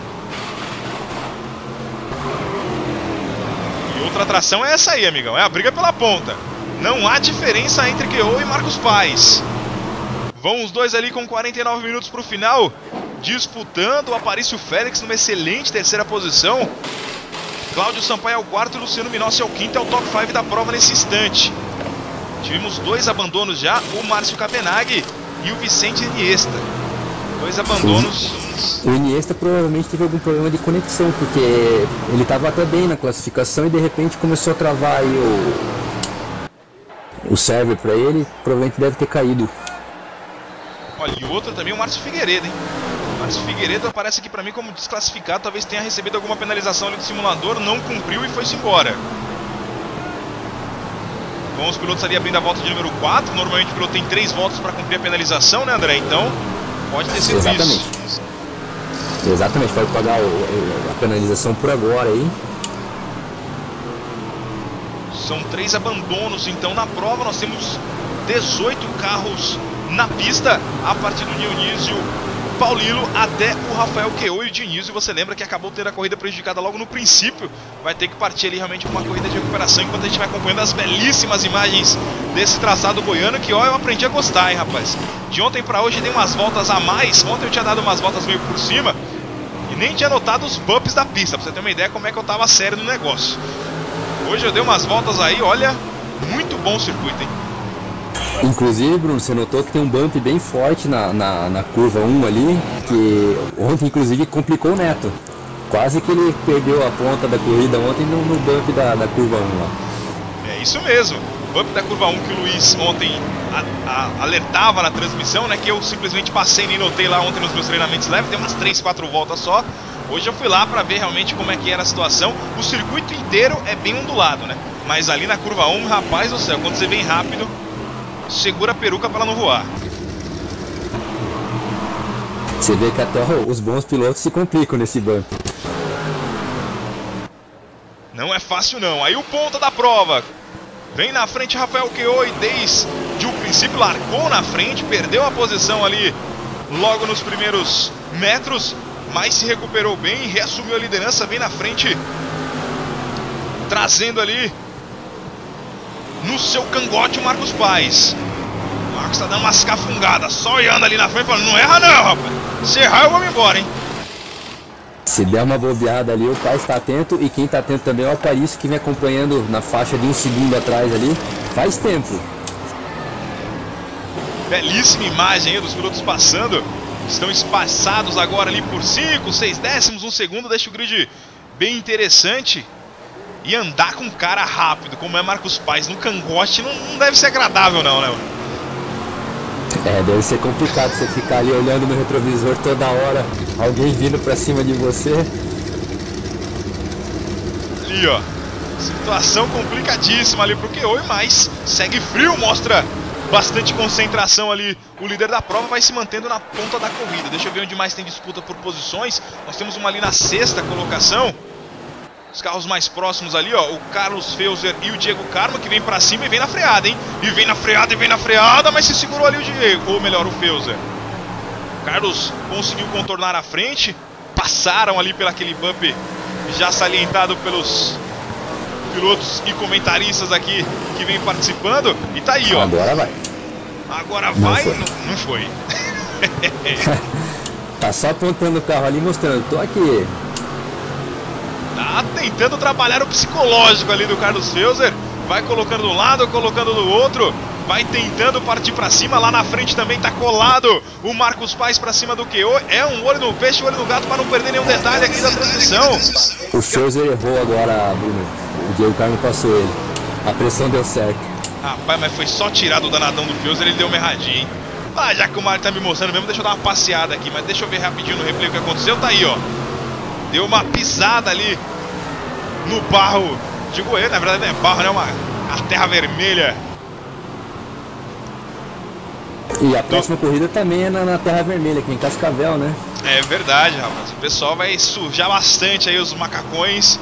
E outra atração é essa aí, amigão, é a briga pela ponta. Não há diferença entre Keoh e Marcos Paz. Vão os dois ali com quarenta e nove minutos para o final, disputando. O Aparício Félix numa excelente terceira posição. Cláudio Sampaio é o quarto e Luciano Minossi é o quinto, é o top cinco da prova nesse instante. Tivemos dois abandonos já, o Márcio Kavenag e o Vicente Iniesta. Dois abandonos. O Iniesta provavelmente teve algum problema de conexão, porque ele estava até bem na classificação e de repente começou a travar aí o, o server para ele, provavelmente deve ter caído. Olha, e o outro também, o Márcio Figueiredo, hein? O Márcio Figueiredo aparece aqui para mim como desclassificado, talvez tenha recebido alguma penalização ali do simulador, não cumpriu e foi-se embora. Com os pilotos ali abrindo a volta de número quatro, normalmente o piloto tem três voltas para cumprir a penalização, né, André? Então, pode ter sido Exatamente. isso. Exatamente, pode pagar o, a penalização por agora aí. São três abandonos, então, na prova. Nós temos dezoito carros na pista, a partir do Dionísio Paulilo até o Rafael Queô. E o Dionísio, você lembra que acabou tendo a corrida prejudicada logo no princípio, vai ter que partir ali realmente para uma corrida de recuperação, enquanto a gente vai acompanhando as belíssimas imagens desse traçado goiano, que ó, eu aprendi a gostar, hein, rapaz. De ontem para hoje dei umas voltas a mais. Ontem eu tinha dado umas voltas meio por cima e nem tinha notado os bumps da pista, pra você ter uma ideia como é que eu tava sério no negócio. Hoje eu dei umas voltas aí, olha, muito bom o circuito, hein. Inclusive, Bruno, você notou que tem um bump bem forte na, na, na curva um ali, que ontem inclusive complicou o Neto. Quase que ele perdeu a ponta da corrida ontem no, no bump da, da curva um lá. É isso mesmo, bump da curva um que o Luiz ontem a, a, alertava na transmissão, né, que eu simplesmente passei e nem notei lá ontem nos meus treinamentos leves, tem umas três, quatro voltas só. Hoje eu fui lá para ver realmente como é que era a situação. O circuito inteiro é bem ondulado, né, mas ali na curva um, rapaz do céu, quando você vem rápido, segura a peruca para ela não voar. Você vê que até os bons pilotos se complicam nesse bump. Não é fácil não. Aí o ponta da prova. Vem na frente Rafael Queô e desde o princípio largou na frente, perdeu a posição ali logo nos primeiros metros, mas se recuperou bem, reassumiu a liderança, vem na frente, trazendo ali no seu cangote o Marcos Paes. O Marcos tá dando umas cafungadas, só olhando ali na frente, falando, não erra não, rapaz. Se errar eu vou me embora, hein. Se der uma bobeada ali, o Paes está atento, e quem está atento também é o Aparício, que vem acompanhando na faixa de um segundo atrás ali, faz tempo. Belíssima imagem aí dos pilotos passando. Estão espaçados agora ali por cinco, seis décimos, um segundo, deixa o grid bem interessante. E andar com um cara rápido, como é Marcos Paes, no cangote, não, não deve ser agradável não, né? É, deve ser complicado você ficar ali olhando no retrovisor toda hora, alguém vindo pra cima de você. Ali, ó, situação complicadíssima ali pro Queô, mas segue frio, mostra bastante concentração ali. O líder da prova vai se mantendo na ponta da corrida. Deixa eu ver onde mais tem disputa por posições. Nós temos uma ali na sexta colocação. Os carros mais próximos ali, ó, o Carlos Feuser e o Diego Carmo, que vem pra cima e vem na freada, hein? E vem na freada e vem na freada, mas se segurou ali o Diego, ou melhor, o Feuser. O Carlos conseguiu contornar a frente, passaram ali pelo aquele bump já salientado pelos pilotos e comentaristas aqui que vem participando. E tá aí, ó. Agora vai. Agora Não vai, foi. não, não foi. Tá só apontando o carro ali, mostrando, tô aqui. Tá tentando trabalhar o psicológico ali do Carlos Feuser. Vai colocando de um lado, colocando do outro. Vai tentando partir pra cima. Lá na frente também tá colado o Marcos Paes pra cima do Queô. É um olho no peixe, olho no gato, para não perder nenhum detalhe aqui da transmissão. O Feuser errou agora, Bruno. O Diego Carmo passou ele. A pressão deu certo. Rapaz, mas foi só tirar do danadão do Feuser, ele deu uma erradinha, hein? Ah, já que o Mário tá me mostrando mesmo, deixa eu dar uma passeada aqui. Mas deixa eu ver rapidinho no replay o que aconteceu. Tá aí, ó. Deu uma pisada ali no barro de Goiânia. Na verdade não é barro, né? Uma, a terra vermelha. E a próxima Tô... corrida também é na, na Terra Vermelha, aqui em Cascavel, né? É verdade, rapaz. O pessoal vai sujar bastante aí os macacões.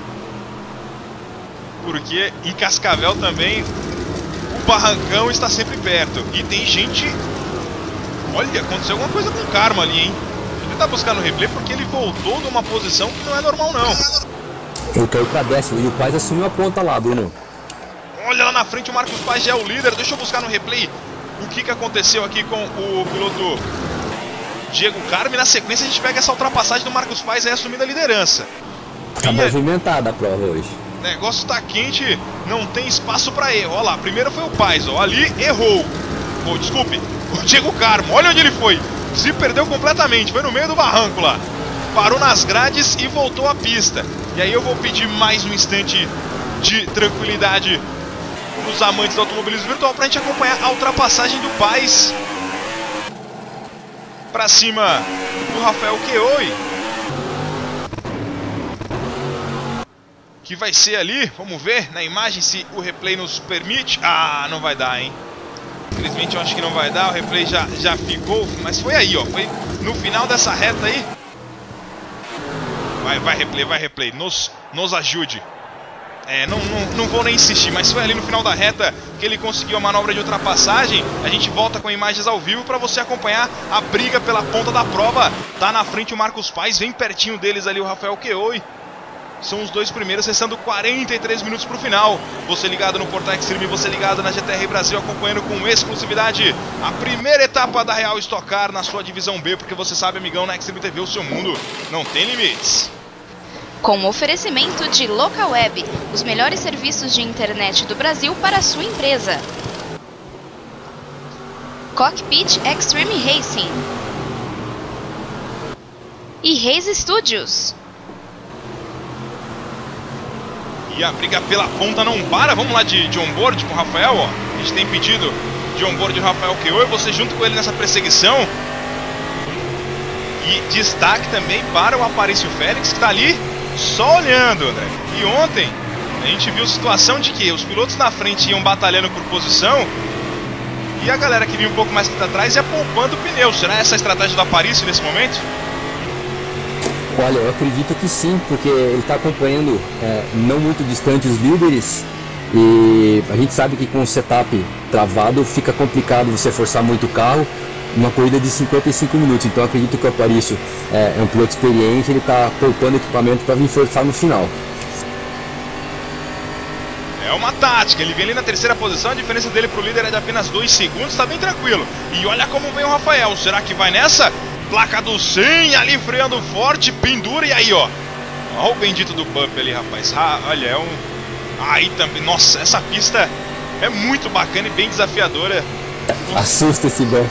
Porque em Cascavel também o barrancão está sempre perto. E tem gente... Olha, aconteceu alguma coisa com o Carmo ali, hein? Tentar buscar no replay porque ele voltou de uma posição que não é normal não. Ele caiu pra décimo e o Paes assumiu a ponta lá, Bruno. Olha lá na frente, o Marcos Paes já é o líder. Deixa eu buscar no replay o que, que aconteceu aqui com o piloto Diego Carmo. E na sequência a gente pega essa ultrapassagem do Marcos Paes aí assumindo a liderança. Tá Vinha... movimentada a prova hoje. O negócio tá quente, não tem espaço pra erro. Olha lá, primeiro foi o Paes, ó, ali errou. Oh, desculpe, o Diego Carmo, olha onde ele foi. se perdeu completamente, foi no meio do barranco lá. Parou nas grades e voltou à pista. E aí eu vou pedir mais um instante de tranquilidade para os amantes do automobilismo virtual para a gente acompanhar a ultrapassagem do Paes para cima do Rafael Keoi, que vai ser ali, vamos ver na imagem se o replay nos permite. Ah, não vai dar, hein? Infelizmente eu acho que não vai dar, o replay já, já ficou, mas foi aí, ó, foi no final dessa reta aí. Vai, vai replay, vai replay, nos, nos ajude. É, não, não, não vou nem insistir, mas foi ali no final da reta que ele conseguiu a manobra de ultrapassagem. A gente volta com imagens ao vivo para você acompanhar a briga pela ponta da prova. Tá na frente o Marcos Paes, vem pertinho deles ali o Rafael Keoi. São os dois primeiros, restando quarenta e três minutos para o final. Você ligado no Portal Extreme, você ligado na G T R Brasil, acompanhando com exclusividade a primeira etapa da Real Stock Car na sua divisão B, porque você sabe, amigão, na Extreme T V o seu mundo não tem limites. Com oferecimento de Localweb, os melhores serviços de internet do Brasil para a sua empresa. Cockpit Extreme Racing e Race Studios. E a briga pela ponta não para. Vamos lá de, de onboard com o Rafael, ó. A gente tem pedido de onboard do Rafael Keoi, você junto com ele nessa perseguição. E destaque também para o Aparício Félix, que está ali só olhando, André. E ontem a gente viu a situação de que os pilotos na frente iam batalhando por posição e a galera que vinha um pouco mais para trás ia poupando o pneu. Será essa a estratégia do Aparício nesse momento? Olha, eu acredito que sim, porque ele está acompanhando é, não muito distante os líderes e a gente sabe que com o setup travado fica complicado você forçar muito o carro numa corrida de cinquenta e cinco minutos. Então eu acredito que o Aparício é, é um piloto experiente, ele está poupando equipamento para vir forçar no final. É uma tática, ele vem ali na terceira posição, a diferença dele para o líder é de apenas dois segundos, está bem tranquilo. E olha como vem o Rafael, será que vai nessa? Placa do cem ali freando forte, pendura e aí ó. Olha o bendito do bump ali, rapaz. Ah, olha, é um... Aí também, nossa, essa pista é muito bacana e bem desafiadora. Assusta esse bump.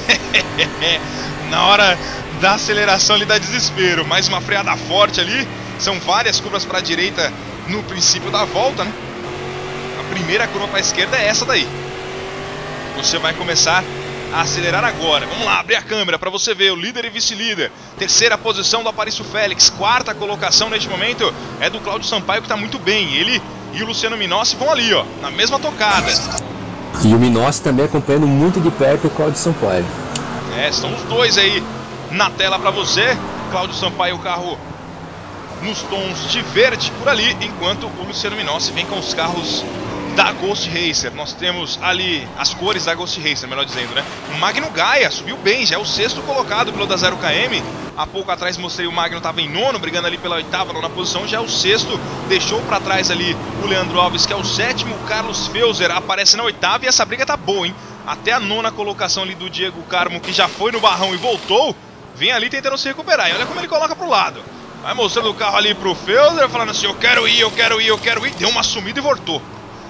Na hora da aceleração ele dá desespero. Mais uma freada forte ali. São várias curvas para a direita no princípio da volta, né? A primeira curva para a esquerda é essa daí. Você vai começar a acelerar agora. Vamos lá, abrir a câmera para você ver o líder e vice-líder. Terceira posição do Aparício Félix. Quarta colocação neste momento é do Cláudio Sampaio, que está muito bem. Ele e o Luciano Minossi vão ali, ó, na mesma tocada. E o Minossi também acompanhando muito de perto o Cláudio Sampaio. É, são os dois aí na tela para você. Cláudio Sampaio, o carro nos tons de verde por ali, enquanto o Luciano Minossi vem com os carros da Ghost Racer. Nós temos ali as cores da Ghost Racer, melhor dizendo, né? O Magno Gaia subiu bem, já é o sexto colocado pelo da zero km. Há pouco atrás mostrei o Magno estava em nono, brigando ali pela oitava, nona posição, já é o sexto. Deixou para trás ali o Leandro Alves, que é o sétimo. O Carlos Feuser aparece na oitava e essa briga tá boa, hein? Até a nona colocação ali do Diego Carmo, que já foi no barrão e voltou, vem ali tentando se recuperar. E olha como ele coloca pro lado. Vai mostrando o carro ali pro Feuser, falando assim, eu quero ir, eu quero ir, eu quero ir. Deu uma sumida e voltou.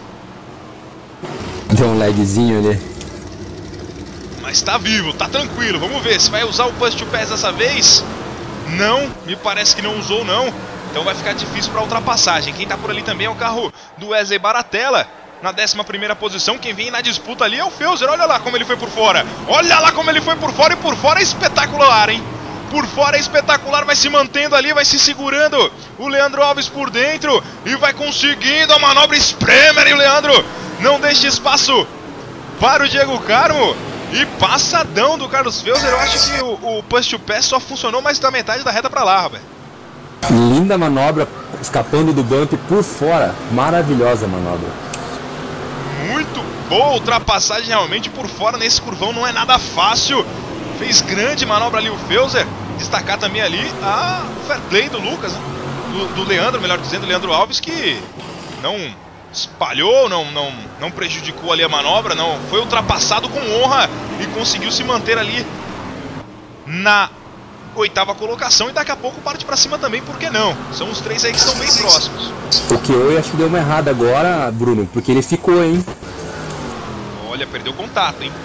Deu um lagzinho ali. Mas tá vivo, tá tranquilo. Vamos ver se vai usar o Push to Pass dessa vez. Não, me parece que não usou não. Então vai ficar difícil para ultrapassagem. Quem tá por ali também é o carro do Wesley Baratella. Na décima primeira posição, quem vem na disputa ali é o Feuser. Olha lá como ele foi por fora. Olha lá como ele foi por fora. E por fora é espetacular, hein? Por fora é espetacular, vai se mantendo ali, vai se segurando. O Leandro Alves por dentro. E vai conseguindo a manobra Spremer. E o Leandro não deixa espaço para o Diego Carmo. E passadão do Carlos Feuser. Eu acho que o, o Push to Pass só funcionou mais da metade da reta para lá, rapaz. Linda manobra, escapando do bump por fora. Maravilhosa manobra. Muito boa ultrapassagem realmente por fora nesse curvão, não é nada fácil. Fez grande manobra ali o Feuser. Destacar também ali a fair play do Lucas, né? do, do Leandro, melhor dizendo, Leandro Alves, que não espalhou, não, não, não prejudicou ali a manobra, não foi ultrapassado com honra e conseguiu se manter ali na oitava colocação. E daqui a pouco parte pra cima também, por que não? São os três aí que estão bem próximos. O que eu acho que deu uma errada agora, Bruno, porque ele ficou, hein? Olha, perdeu contato, hein?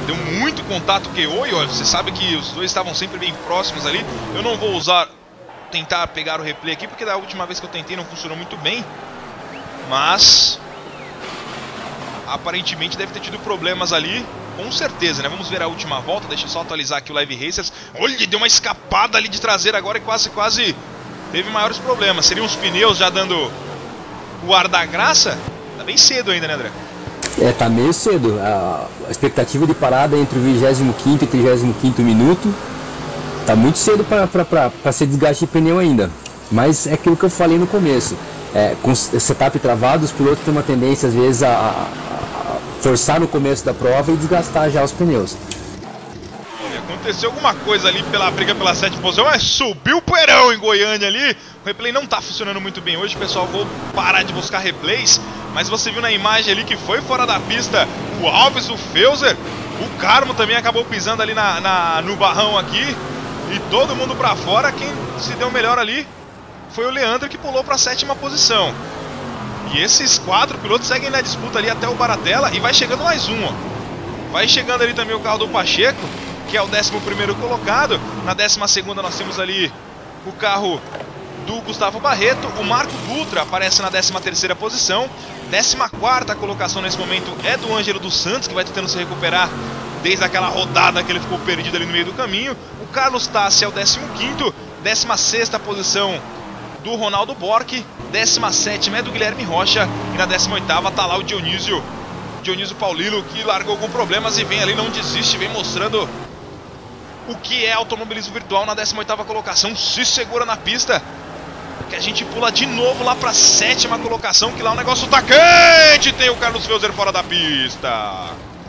Deu muito contato Q O e olha, você sabe que os dois estavam sempre bem próximos ali. Eu não vou usar, tentar pegar o replay aqui, porque da última vez que eu tentei não funcionou muito bem. Mas aparentemente deve ter tido problemas ali, com certeza, né? Vamos ver a última volta, deixa eu só atualizar aqui o Live Racers. Olha, deu uma escapada ali de traseira agora e quase, quase teve maiores problemas. Seriam os pneus já dando o ar da graça? Tá bem cedo ainda, né, André? É, tá meio cedo. A expectativa de parada é entre o vigésimo quinto e trigésimo quinto minuto. Tá muito cedo para ser desgaste de pneu ainda. Mas é aquilo que eu falei no começo. É, com setup travado, os pilotos têm uma tendência às vezes a, a, a forçar no começo da prova e desgastar já os pneus. Aconteceu alguma coisa ali pela briga pela sétima posição, mas subiu o poeirão em Goiânia ali. O replay não tá funcionando muito bem hoje, pessoal. Vou parar de buscar replays. Mas você viu na imagem ali que foi fora da pista o Alves, o Felser. O Carmo também acabou pisando ali na, na, no barrão aqui. E todo mundo pra fora. Quem se deu melhor ali foi o Leandro, que pulou pra sétima posição. E esses quatro pilotos seguem na disputa ali até o Baratella. E vai chegando mais um, ó. Vai chegando ali também o carro do Pacheco, que é o décimo primeiro colocado. Na décima segunda nós temos ali o carro do Gustavo Barreto. O Marco Dutra aparece na décima terceira posição. décima quarta colocação nesse momento é do Ângelo dos Santos, que vai tentando se recuperar desde aquela rodada que ele ficou perdido ali no meio do caminho. O Carlos Tassi é o décimo quinto. décima sexta posição do Ronaldo Bork. décima sétima é do Guilherme Rocha. E na décima oitava tá lá o Dionísio Dionísio Paulilo, que largou com problemas e vem ali, não desiste, vem mostrando o que é automobilismo virtual na décima oitava colocação. Se segura na pista, que a gente pula de novo lá para a sétima colocação, que lá o negócio tá quente. Tem o Carlos Felser fora da pista.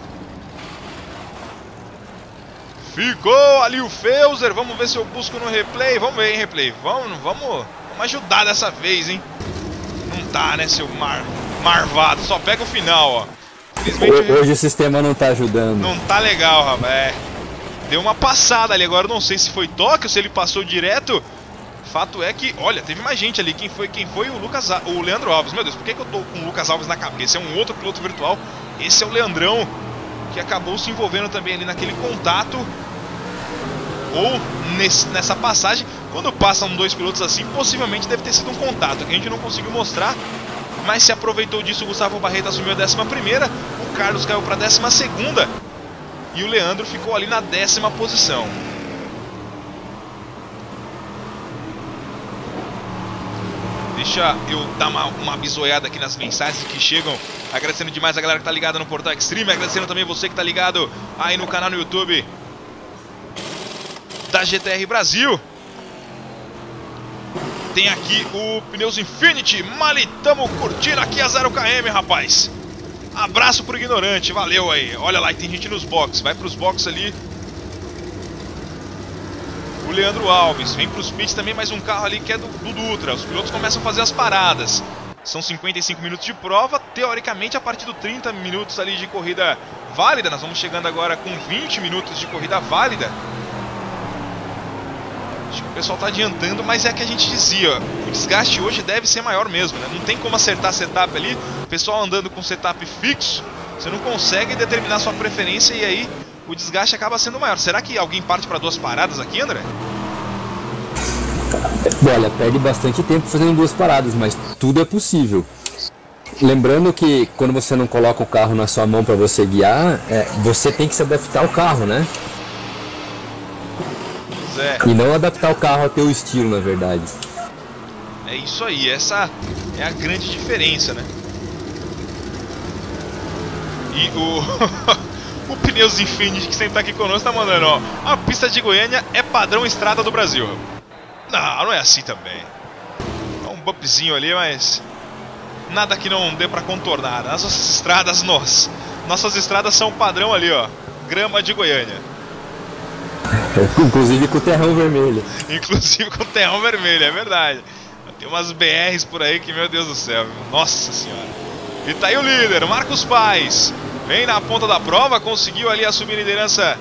Ficou ali o Felser. Vamos ver se eu busco no replay. Vamos ver, hein, replay. Vamos, vamos, vamos ajudar dessa vez, hein. Não tá, né, seu mar, marvado. Só pega o final, ó. Hoje, hoje o sistema não tá ajudando. Não tá legal, rapaz. É. Deu uma passada ali, agora eu não sei se foi toque ou se ele passou direto. Fato é que, olha, teve mais gente ali. Quem foi? Quem foi? O Lucas, o Leandro Alves. Meu Deus, por que, que eu tô com o Lucas Alves na cabeça? É um outro piloto virtual. Esse é o Leandrão, que acabou se envolvendo também ali naquele contato. Ou nesse, nessa passagem. Quando passam dois pilotos assim, possivelmente deve ter sido um contato, que a gente não conseguiu mostrar. Mas se aproveitou disso, o Gustavo Barreto assumiu a décima primeira. O Carlos caiu para a décima segunda. E o Leandro ficou ali na décima posição. Deixa eu dar uma, uma bisoiada aqui nas mensagens que chegam. Agradecendo demais a galera que tá ligada no Portal Extreme. Agradecendo também você que tá ligado aí no canal no YouTube da G T R Brasil. Tem aqui o Pneus Infinity. Mali, tamo curtindo aqui a zero km, rapaz. Abraço pro ignorante, valeu aí. Olha lá, tem gente nos boxes. Vai pros boxes ali o Leandro Alves. Vem pros pits também mais um carro ali que é do, do Dutra. Os pilotos começam a fazer as paradas. São cinquenta e cinco minutos de prova. Teoricamente, a partir de trinta minutos ali de corrida válida. Nós vamos chegando agora com vinte minutos de corrida válida. Acho que o pessoal tá adiantando, mas é que a gente dizia, o desgaste hoje deve ser maior mesmo, né? Não tem como acertar setup ali. O pessoal andando com setup fixo, você não consegue determinar sua preferência e aí o desgaste acaba sendo maior. Será que alguém parte para duas paradas aqui, André? Olha, perde bastante tempo fazendo duas paradas, mas tudo é possível. Lembrando que quando você não coloca o carro na sua mão para você guiar, é, você tem que se adaptar ao carro, né? É. E não adaptar o carro ao teu estilo, na verdade. É isso aí, essa é a grande diferença, né? E o, o Pneus Infinity, que sempre tá aqui conosco, tá mandando, ó. A pista de Goiânia é padrão estrada do Brasil. Não, não é assim também. É um bumpzinho ali, mas nada que não dê pra contornar. As nossas estradas, nós, nossas estradas são padrão ali, ó. Grama de Goiânia. Inclusive com o terrão vermelho. Inclusive com o terrão vermelho, é verdade. Tem umas B Rs por aí que, meu Deus do céu, nossa senhora. E tá aí o líder, o Marcos Paes. Vem na ponta da prova, conseguiu ali assumir a liderança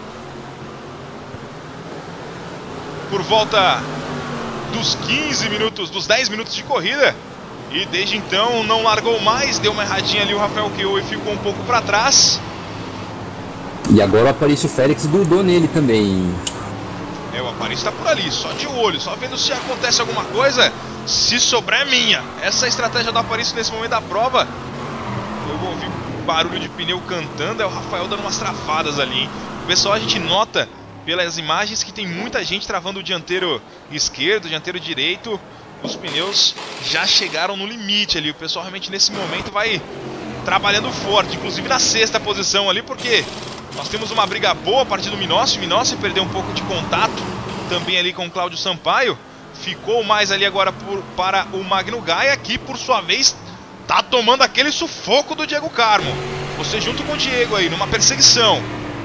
por volta dos quinze minutos, dos dez minutos de corrida. E desde então não largou mais, deu uma erradinha ali o Rafael Q O e ficou um pouco para trás. E agora o Aparício Félix grudou nele também. É, o Aparício tá por ali, só de olho, só vendo se acontece alguma coisa. Se sobrar é minha. Essa é a estratégia do Aparício nesse momento da prova. Eu vou ouvir barulho de pneu cantando, é o Rafael dando umas travadas ali, hein? O pessoal, a gente nota pelas imagens que tem muita gente travando o dianteiro esquerdo, o dianteiro direito. Os pneus já chegaram no limite ali. O pessoal realmente nesse momento vai trabalhando forte, inclusive na sexta posição ali, porque nós temos uma briga boa a partir do Minotto. O Minotto perdeu um pouco de contato também ali com o Cláudio Sampaio. Ficou mais ali agora por, para o Magno Gaia, que por sua vez tá tomando aquele sufoco do Diego Carmo. Você junto com o Diego aí, numa perseguição.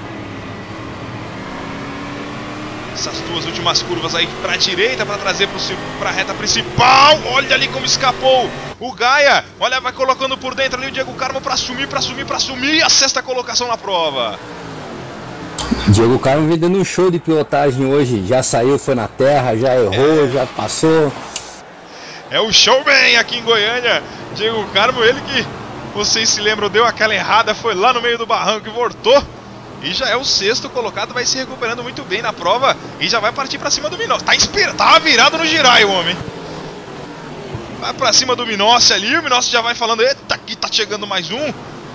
Essas duas últimas curvas aí para a direita, para trazer para a reta principal. Olha ali como escapou o Gaia. Olha, vai colocando por dentro ali o Diego Carmo para assumir, para assumir, para assumir a sexta colocação na prova. Diego Carmo vem dando um show de pilotagem hoje. Já saiu, foi na terra, já errou, é. já passou. É o showman aqui em Goiânia. Diego Carmo, ele que, vocês se lembram, deu aquela errada, foi lá no meio do barranco e voltou. E já é o sexto colocado, vai se recuperando muito bem na prova e já vai partir pra cima do Minotto. Tá inspirado, tá virado no girai o homem. Vai pra cima do Minotto ali, o Minotto já vai falando, eita, aqui tá chegando mais um.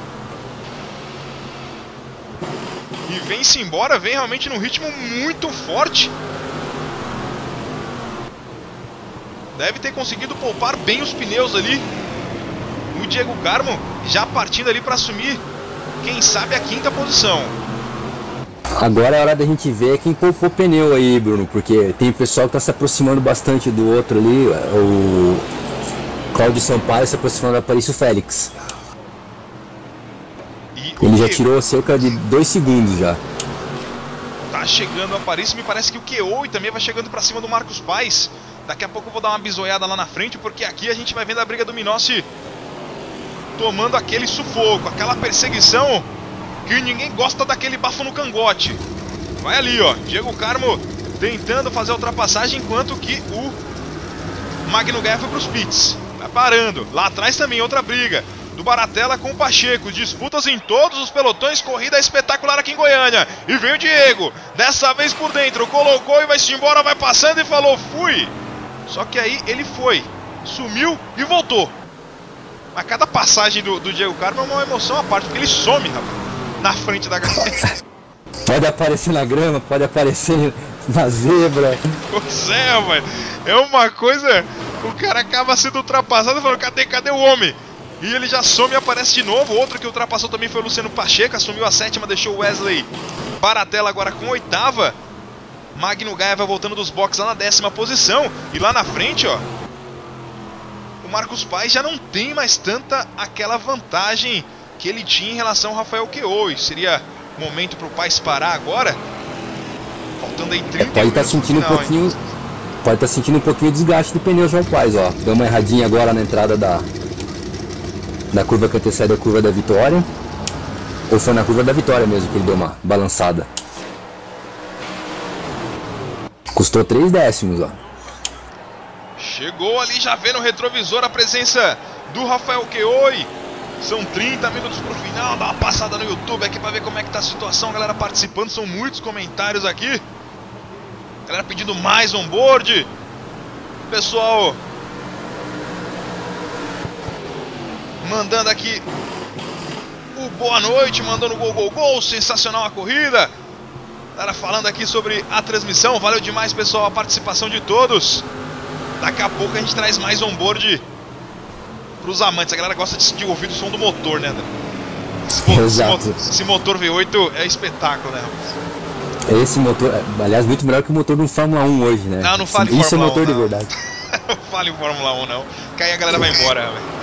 E vem-se embora, vem realmente num ritmo muito forte. Deve ter conseguido poupar bem os pneus ali. O Diego Carmo já partindo ali pra assumir, quem sabe, a quinta posição. Agora é hora da gente ver quem poupou pneu aí, Bruno, porque tem pessoal que tá se aproximando bastante do outro ali, o Cláudio Sampaio se aproximando do Aparício Félix. E ele já tirou cerca de dois segundos já. Tá chegando o Aparício, me parece que o Q oito também vai chegando pra cima do Marcos Paes. Daqui a pouco eu vou dar uma bisoiada lá na frente, porque aqui a gente vai vendo a briga do Minotto tomando aquele sufoco, aquela perseguição que ninguém gosta daquele bafo no cangote. Vai ali, ó, Diego Carmo tentando fazer a ultrapassagem, enquanto que o Magno Gaia foi pros pits. Vai parando. Lá atrás também outra briga do Baratella com o Pacheco. Disputas em todos os pelotões, corrida espetacular aqui em Goiânia. E veio o Diego, dessa vez por dentro, colocou e vai-se embora, vai passando e falou, fui. Só que aí ele foi, sumiu e voltou. A cada passagem do, do Diego Carmo é uma emoção à parte, porque ele some, rapaz, na frente da galera. Pode aparecer na grama, pode aparecer na zebra. Pois é, velho. É uma coisa, o cara acaba sendo ultrapassado e falando, cadê, cadê o homem? E ele já some e aparece de novo. Outro que ultrapassou também foi o Luciano Pacheco, assumiu a sétima, deixou o Wesley Baratella agora com a oitava. Magno Gaia vai voltando dos boxes lá na décima posição. E lá na frente, ó, o Marcos Paes já não tem mais tanta aquela vantagem que ele tinha em relação ao Rafael Queoi. Seria momento para o Paes parar agora. Faltando aí trinta é, pode estar tá sentindo final, um pouquinho, hein? Pode estar tá sentindo um pouquinho de desgaste do pneu João Paes, ó. Deu uma erradinha agora na entrada da da curva que antecede a curva da vitória. Ou foi na curva da vitória mesmo que ele deu uma balançada. Custou três décimos, ó. Chegou ali, já vê no retrovisor a presença do Rafael Queoi. São trinta minutos pro final. Dá uma passada no YouTube aqui pra ver como é que tá a situação. A galera participando, são muitos comentários aqui. A galera pedindo mais on-board. Pessoal mandando aqui o boa noite, mandando gol, gol, gol. Sensacional a corrida. Galera falando aqui sobre a transmissão. Valeu demais, pessoal, a participação de todos. Daqui a pouco a gente traz mais on-board pros amantes. A galera gosta de, de ouvir o som do motor, né, André? Esse, Exato. Esse, esse motor V oito é espetáculo, né? Esse motor, aliás, muito melhor que o motor do Fórmula um hoje, né? Não, não fale Isso Fórmula é motor um, de não. verdade. Não fale em Fórmula um, não. Que aí a galera vai embora, velho.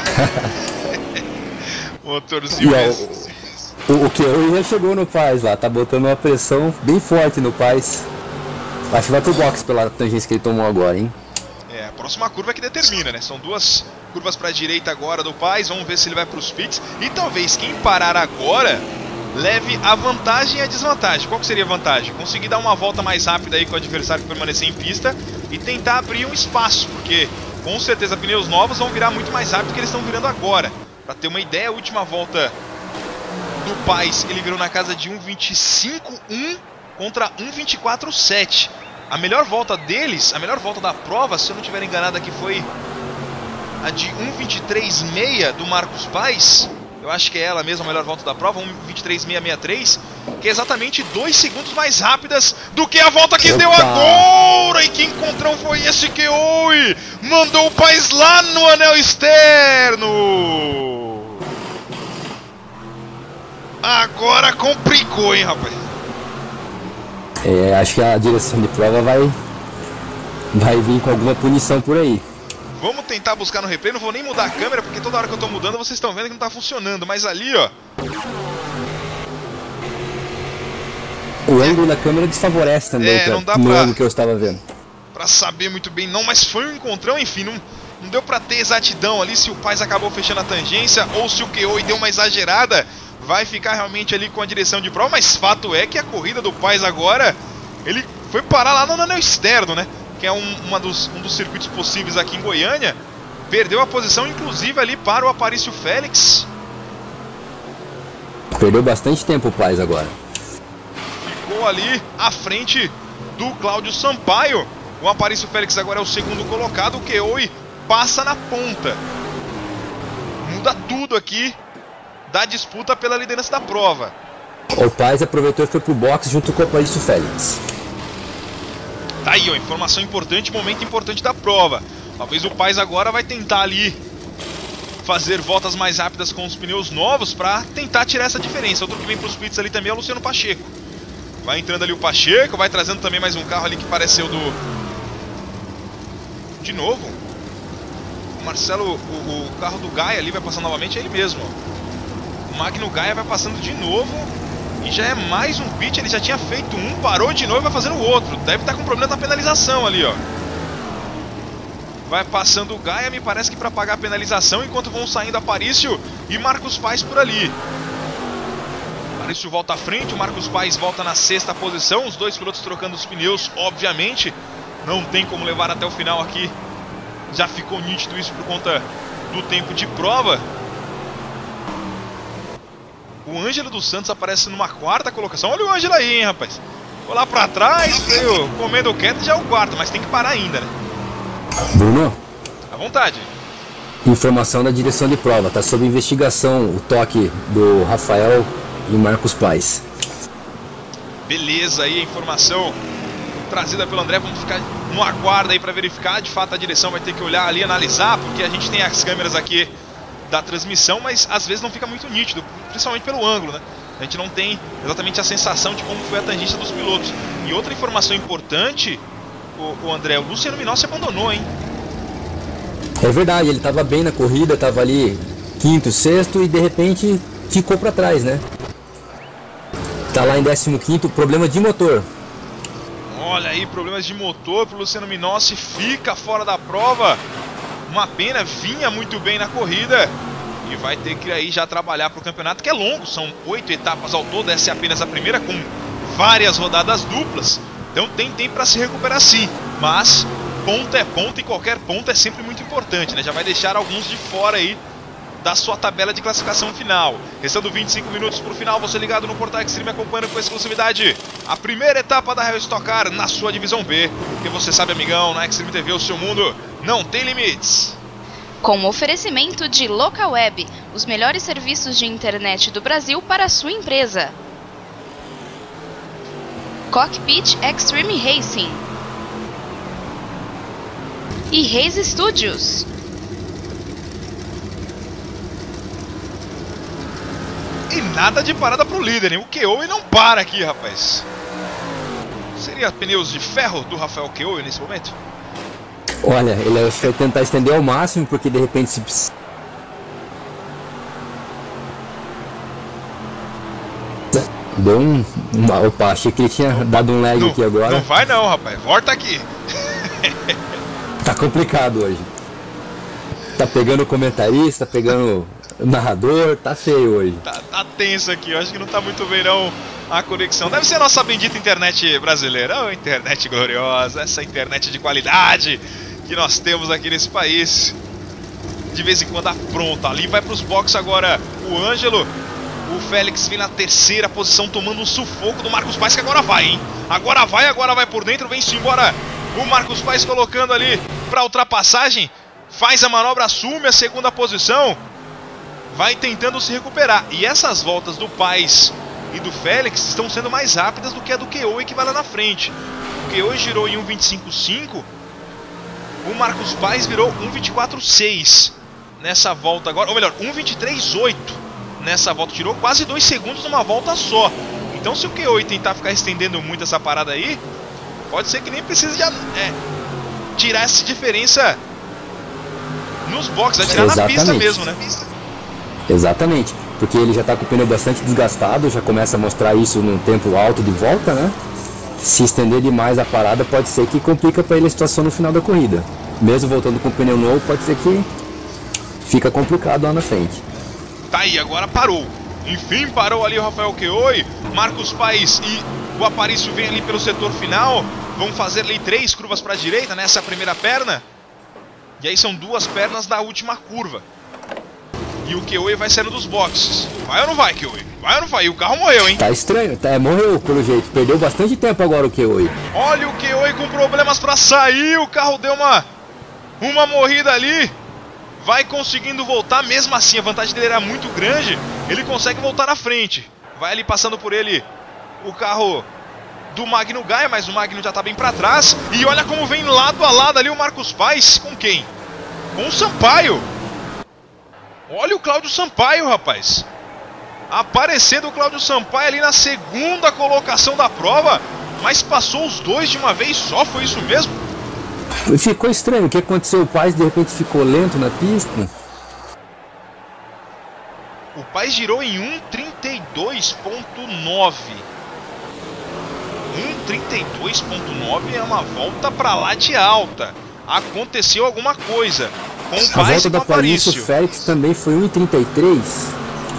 Motorzinho. O, o, o que hoje já chegou no Paes lá, tá botando uma pressão bem forte no Paes. Acho que vai pro box pela tangência que ele tomou agora, hein? É, a próxima curva é que determina, né? São duas curvas pra direita agora do Paes. Vamos ver se ele vai pros pits. E talvez quem parar agora leve a vantagem e a desvantagem. Qual que seria a vantagem? Conseguir dar uma volta mais rápida aí com o adversário que permanecer em pista e tentar abrir um espaço, porque com certeza pneus novos vão virar muito mais rápido do que eles estão virando agora. Para ter uma ideia, a última volta do Paes, ele virou na casa de um vinte e cinco um contra um vinte e quatro sete. A melhor volta deles, a melhor volta da prova, se eu não estiver enganado aqui, foi a de um vinte e três seis do Marcos Paes. Eu acho que é ela mesma a melhor volta da prova, um vinte e três seis sessenta e três, que é exatamente dois segundos mais rápidas do que a volta que Opa. deu agora. E que encontrão foi esse que oi? Mandou o Paes lá no anel externo. Agora complicou, hein, rapaz? É, acho que a direção de prova vai, vai vir com alguma punição por aí. Vamos tentar buscar no replay, não vou nem mudar a câmera, porque toda hora que eu tô mudando vocês estão vendo que não tá funcionando. Mas ali, ó... O ângulo da câmera desfavorece também, é, não dá no pra, ângulo que eu estava vendo. Pra saber muito bem não, mas foi um encontrão, enfim, não, não deu pra ter exatidão ali se o Paes acabou fechando a tangência ou se o Q O deu uma exagerada. Vai ficar realmente ali com a direção de prova, mas fato é que a corrida do Paes agora, ele foi parar lá no anel externo, né? Que é um, uma dos, um dos circuitos possíveis aqui em Goiânia. Perdeu a posição, inclusive, ali para o Aparício Félix. Perdeu bastante tempo o Paes agora. Ficou ali à frente do Cláudio Sampaio. O Aparício Félix agora é o segundo colocado. O Q O passa na ponta. Muda tudo aqui da disputa pela liderança da prova. O Paes aproveitou e foi pro box junto com o Aparício Félix. Tá aí, ó, informação importante, momento importante da prova. Talvez o Paes agora vai tentar ali fazer voltas mais rápidas com os pneus novos para tentar tirar essa diferença. Outro que vem pros pits ali também é o Luciano Pacheco. Vai entrando ali o Pacheco, vai trazendo também mais um carro ali que pareceu do... De novo. O Marcelo, o, o carro do Gaia ali vai passando novamente, é ele mesmo, ó. O Magno Gaia vai passando de novo e já é mais um pit. Ele já tinha feito um, parou de novo e vai fazendo o outro. Deve estar com problema na penalização ali, ó. Vai passando o Gaia, me parece que para pagar a penalização, enquanto vão saindo Aparício e Marcos Paes por ali. Aparício volta à frente, o Marcos Paes volta na sexta posição. Os dois pilotos trocando os pneus, obviamente. Não tem como levar até o final aqui. Já ficou nítido isso por conta do tempo de prova. O Ângelo dos Santos aparece numa quarta colocação. Olha o Ângelo aí, hein, rapaz. Vou lá pra trás, veio comendo quieto, já é o quarto, mas tem que parar ainda, né? Bruno? À vontade. Informação da direção de prova. Tá sob investigação o toque do Rafael e Marcos Paes. Beleza, aí a informação trazida pelo André. Vamos ficar no aguardo aí pra verificar. De fato a direção vai ter que olhar ali, analisar, porque a gente tem as câmeras aqui da transmissão, mas às vezes não fica muito nítido, principalmente pelo ângulo, né? A gente não tem exatamente a sensação de como foi a tangência dos pilotos. E outra informação importante, o, o André, o Luciano Minozzi abandonou, hein? É verdade, ele estava bem na corrida, estava ali quinto, sexto e de repente ficou para trás, né? Tá lá em décimo quinto, problema de motor. Olha aí, problemas de motor pro Luciano Minozzi, fica fora da prova. Uma pena, vinha muito bem na corrida e vai ter que aí já trabalhar para o campeonato, que é longo, são oito etapas ao todo, essa é apenas a primeira com várias rodadas duplas, então tem tempo para se recuperar sim, mas ponto é ponto e qualquer ponto é sempre muito importante, né? Já vai deixar alguns de fora aí da sua tabela de classificação final. Restando vinte e cinco minutos para o final, você ligado no Portal Extreme acompanhando com exclusividade a primeira etapa da Real Stock Car na sua divisão B, porque você sabe, amigão, na Extreme T V o seu mundo não tem limites. Com oferecimento de Localweb, os melhores serviços de internet do Brasil para a sua empresa. Cockpit Extreme Racing e Race Studios. E nada de parada pro líder, hein? O Q O não para aqui, rapaz. Seria pneus de ferro do Rafael Q O nesse momento? Olha, ele vai tentar estender ao máximo, porque de repente se... Deu um... Uma... Opa, achei que ele tinha não, dado um lag não, aqui agora. Não vai não, rapaz. Volta aqui. Tá complicado hoje. Tá pegando o comentarista, tá pegando o narrador, tá feio hoje. Tá, tá tenso aqui, eu acho que não tá muito bem não a conexão. Deve ser a nossa bendita internet brasileira. Oh, internet gloriosa, essa internet de qualidade que nós temos aqui nesse país. De vez em quando apronta. Ali vai pros boxes agora o Ângelo. O Félix vem na terceira posição, tomando um sufoco do Marcos Paes, que agora vai, hein? Agora vai, agora vai por dentro, vem-se embora o Marcos Paes colocando ali para ultrapassagem. Faz a manobra, assume a segunda posição. Vai tentando se recuperar. E essas voltas do Paes e do Félix estão sendo mais rápidas do que a do Keoe, que vai lá na frente. O Keoe girou em um vinte e cinco cinco. O Marcos Paes virou um vinte e quatro seis nessa volta agora. Ou melhor, um vinte e três oito. Nessa volta, tirou quase dois segundos numa volta só. Então se o Keoe tentar ficar estendendo muito essa parada aí, pode ser que nem precise de, é, tirar essa diferença nos boxes, vai tirar Exatamente. na pista mesmo, né? Exatamente, porque ele já está com o pneu bastante desgastado, já começa a mostrar isso num tempo alto de volta, né? Se estender demais a parada, pode ser que complica para ele a situação no final da corrida. Mesmo voltando com o pneu novo, pode ser que fica complicado lá na frente. Tá aí, agora parou. Enfim, parou ali o Rafael Keoe. Marcos Paes e o Aparício vem ali pelo setor final. Vão fazer ali três curvas para a direita nessa primeira perna. E aí são duas pernas da última curva. E o Keoe vai saindo dos boxes. Vai ou não vai, Keoe? Vai ou não vai? E o carro morreu, hein? Tá estranho, tá, morreu pelo jeito. Perdeu bastante tempo agora o Keoe. Olha o Keoe com problemas para sair. O carro deu uma, uma morrida ali. Vai conseguindo voltar, mesmo assim a vantagem dele era muito grande. Ele consegue voltar à frente. Vai ali passando por ele o carro do Magno Gaia, mas o Magno já tá bem para trás. E olha como vem lado a lado ali o Marcos Paes. Com quem? Com o Sampaio. Olha o Cláudio Sampaio, rapaz. Aparecendo o Cláudio Sampaio ali na segunda colocação da prova. Mas passou os dois de uma vez só, foi isso mesmo? Ficou estranho, o que aconteceu? O Paes de repente ficou lento na pista. O Paes girou em um trinta e dois ponto nove. um trinta e dois ponto nove é uma volta pra lá de alta. Aconteceu alguma coisa com o Paes e com o Aparício. O Félix também foi um trinta e três.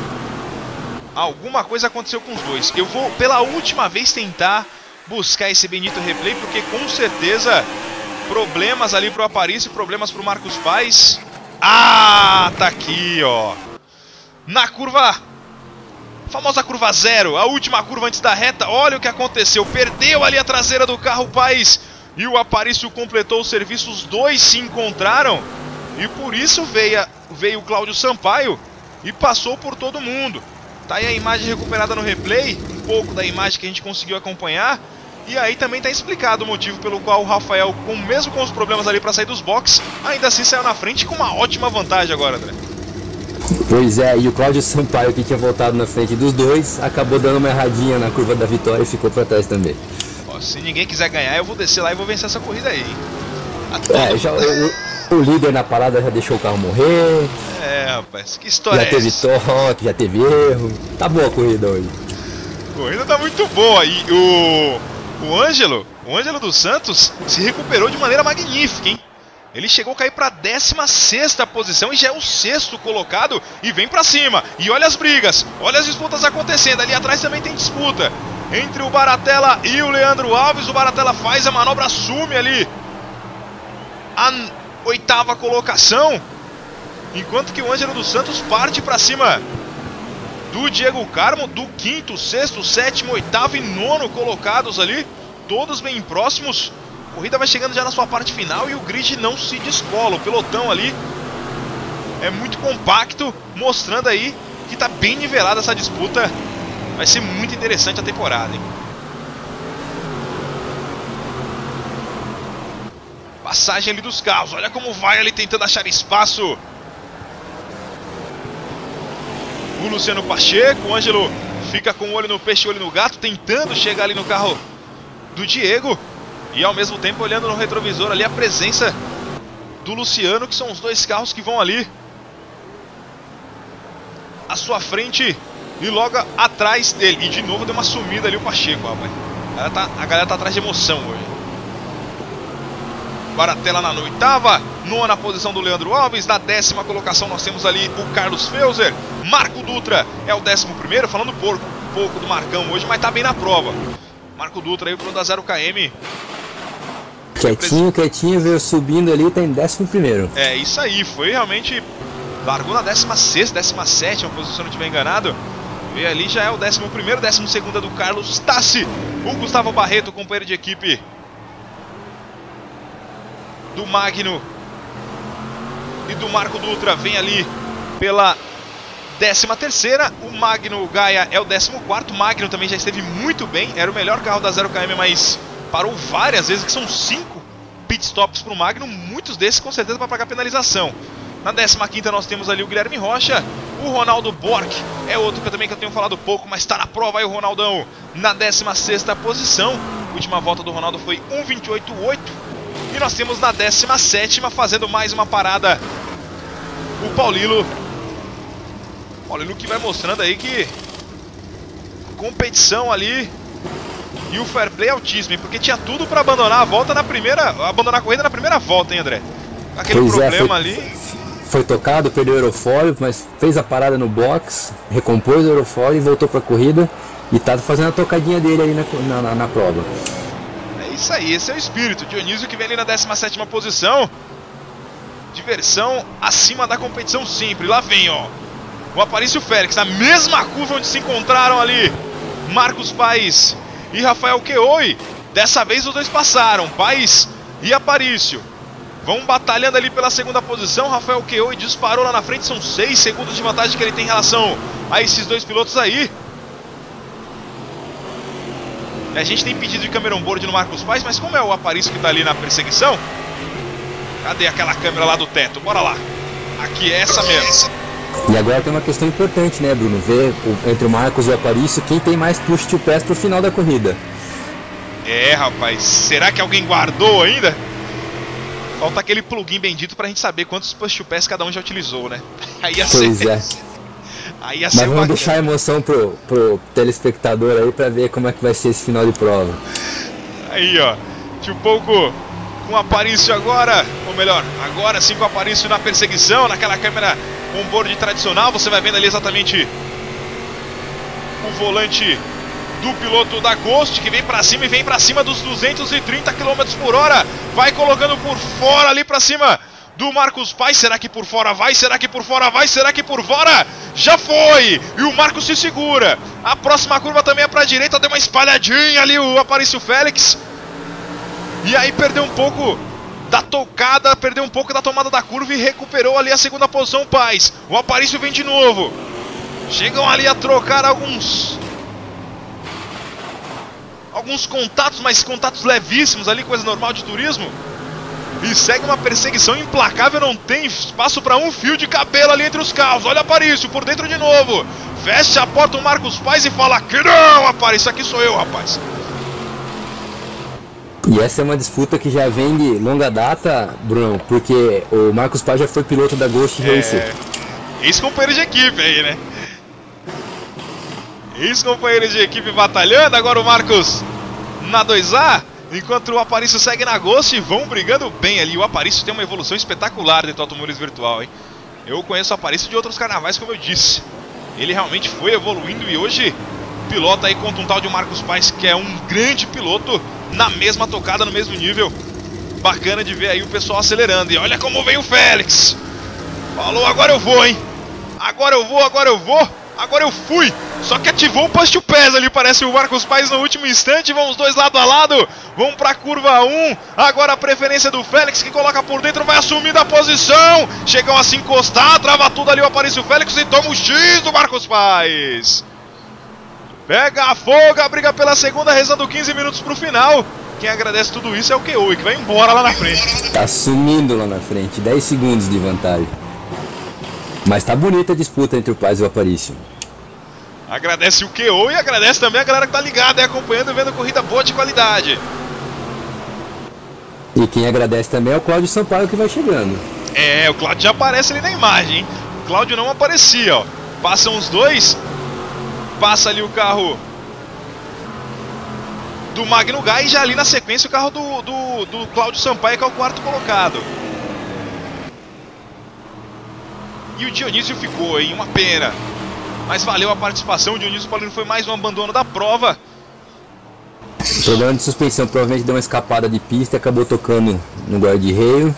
Alguma coisa aconteceu com os dois. Eu vou pela última vez tentar buscar esse bendito replay, porque com certeza problemas ali pro Aparício, problemas pro Marcos Paes. Ah, tá aqui, ó. Na curva, famosa curva zero, a última curva antes da reta. Olha o que aconteceu, perdeu ali a traseira do carro Paes e o Aparício completou o serviço. Os dois se encontraram e por isso veio, veio o Cláudio Sampaio e passou por todo mundo. Tá aí a imagem recuperada no replay, um pouco da imagem que a gente conseguiu acompanhar. E aí também tá explicado o motivo pelo qual o Rafael, com, mesmo com os problemas ali para sair dos boxes, ainda assim saiu na frente com uma ótima vantagem agora, André. Pois é, e o Cláudio Sampaio, que tinha voltado na frente dos dois, acabou dando uma erradinha na curva da vitória e ficou para trás também. Ó, se ninguém quiser ganhar, eu vou descer lá e vou vencer essa corrida aí. É, já, o, o líder na parada já deixou o carro morrer. É, rapaz, que história já é teve essa? toque, já teve erro. Tá boa a corrida hoje. A corrida tá muito boa. E o... O Ângelo, o Ângelo dos Santos se recuperou de maneira magnífica, hein? Ele chegou a cair para a décima sexta posição e já é o sexto colocado e vem para cima. E olha as brigas, olha as disputas acontecendo. Ali atrás também tem disputa entre o Baratella e o Leandro Alves. O Baratella faz a manobra, assume ali a oitava colocação, enquanto que o Ângelo dos Santos parte para cima do Diego Carmo, do quinto, sexto, sétimo, oitavo e nono colocados ali, todos bem próximos. A corrida vai chegando já na sua parte final e o grid não se descola. O pelotão ali é muito compacto, mostrando aí que está bem nivelada essa disputa. Vai ser muito interessante a temporada, hein? Passagem ali dos carros, olha como vai ali tentando achar espaço o Luciano Pacheco. O Ângelo fica com o olho no peixe e olho no gato, tentando chegar ali no carro do Diego. E ao mesmo tempo olhando no retrovisor ali a presença do Luciano, que são os dois carros que vão ali à sua frente e logo atrás dele. E de novo deu uma sumida ali o Pacheco, rapaz. A galera tá, a galera tá atrás de emoção hoje. Baratella na oitava, nona posição do Leandro Alves. Na décima colocação nós temos ali o Carlos Felzer. Marco Dutra é o décimo primeiro, falando pouco, pouco do Marcão hoje, mas tá bem na prova. Marco Dutra aí, o piloto da zero km. Quietinho, quietinho, veio subindo ali, tá em décimo primeiro. É, isso aí, foi realmente... Largou na décima sexta, décima sétima posição, se eu não estiver enganado. Vê ali, já é o décimo primeiro, décimo segundo do Carlos Tassi. O Gustavo Barreto, companheiro de equipe do Magno e do Marco Dutra, vem ali pela décima terceira. O Magno Gaia é o décimo quarto. O Magno também já esteve muito bem, era o melhor carro da zero km, mas parou várias vezes, que são cinco pitstops para o Magno, muitos desses com certeza para pagar penalização. Na décima quinta nós temos ali o Guilherme Rocha. O Ronaldo Bork é outro que eu também que eu tenho falado pouco, mas está na prova aí o Ronaldão na décima sexta posição. A última volta do Ronaldo foi um vinte e oito oito. E nós temos na décima sétima fazendo mais uma parada o Paulilo. Paulilo que vai mostrando aí que competição ali e o fair play altíssimo, porque tinha tudo para abandonar a volta na primeira, abandonar a corrida na primeira volta, hein, André? Aquele pois problema é, foi, ali. Foi tocado, perdeu o aerofólio, mas fez a parada no box, recompôs o aerofólio e voltou para a corrida e tá fazendo a tocadinha dele aí na, na, na prova. É isso aí, esse é o espírito. Dionísio que vem ali na décima sétima posição. Diversão acima da competição sempre. Lá vem, ó, o Aparício Félix, na mesma curva onde se encontraram ali Marcos Paes e Rafael Queoi. Dessa vez os dois passaram, Paes e Aparício. Vão batalhando ali pela segunda posição. Rafael Queoi disparou lá na frente. São seis segundos de vantagem que ele tem em relação a esses dois pilotos aí. A gente tem pedido de câmera on-board no Marcos Paes, mas como é o Aparício que está ali na perseguição, cadê aquela câmera lá do teto? Bora lá. Aqui é essa mesmo. E agora tem uma questão importante, né, Bruno? Ver entre o Marcos e o Aparício quem tem mais push to pass pro final da corrida. É, rapaz. Será que alguém guardou ainda? Falta aquele plugin bendito pra gente saber quantos push to pass cada um já utilizou, né? Aí ia pois ser... é. Aí ia Mas ser vamos bacana. Deixar a emoção pro, pro telespectador aí pra ver como é que vai ser esse final de prova. Aí, ó. De um pouco com o Aparício agora, ou melhor, agora sim com o Aparício na perseguição, naquela câmera on-board tradicional. Você vai vendo ali exatamente o volante do piloto da Ghost, que vem pra cima e vem pra cima dos duzentos e trinta quilômetros por hora. Vai colocando por fora ali pra cima do Marcos Paes. Será que por fora vai? Será que por fora vai? Será que por fora? Já foi! E o Marcos se segura. A próxima curva também é pra direita. Deu uma espalhadinha ali o Aparício Félix. E aí perdeu um pouco da tocada, perdeu um pouco da tomada da curva e recuperou ali a segunda posição o Paes. O Aparício vem de novo. Chegam ali a trocar alguns... alguns contatos, mas contatos levíssimos ali, coisa normal de turismo. E segue uma perseguição implacável, não tem espaço para um fio de cabelo ali entre os carros. Olha Aparício por dentro de novo. Fecha a porta o Marcos Paes e fala que não, Aparício, aqui sou eu, rapaz. E essa é uma disputa que já vem de longa data, Bruno, porque o Marcos Paes já foi piloto da Ghost Racer. É, ex-companheiro de equipe aí, né? Ex-companheiro de equipe batalhando, agora o Marcos na dois A, enquanto o Aparício segue na Ghost e vão brigando bem ali. O Aparício tem uma evolução espetacular dentro do automobilismo virtual, hein? Eu conheço o Aparício de outros carnavais, como eu disse. Ele realmente foi evoluindo e hoje pilota aí contra um tal de Marcos Paes, que é um grande piloto, na mesma tocada, no mesmo nível. Bacana de ver aí o pessoal acelerando. E olha como vem o Félix. Falou, agora eu vou, hein? Agora eu vou, agora eu vou. Agora eu fui. Só que ativou o push to pass ali, parece o Marcos Paes no último instante. Vão os dois lado a lado. Vão pra curva um. Agora a preferência do Félix, que coloca por dentro, vai assumindo a posição. Chegam a se encostar, trava tudo ali o Aparício Félix e toma o X do Marcos Paes. Pega a folga, briga pela segunda, rezando quinze minutos pro final. Quem agradece tudo isso é o Queoi, que vai embora lá na frente. Tá sumindo lá na frente, dez segundos de vantagem. Mas tá bonita a disputa entre o Paes e o Aparício. Agradece o Queoi e agradece também a galera que tá ligada e acompanhando e vendo corrida boa de qualidade. E quem agradece também é o Cláudio Sampaio, que vai chegando. É, o Cláudio já aparece ali na imagem, hein? O Cláudio não aparecia, ó. Passam os dois. Passa ali o carro do Magno Gaia e já ali na sequência o carro do, do, do Cláudio Sampaio, que é o quarto colocado. E o Dionísio ficou, hein? Uma pena. Mas valeu a participação. O Dionísio Paulino foi mais um abandono da prova. O problema de suspensão provavelmente deu uma escapada de pista e acabou tocando no guarda-reio.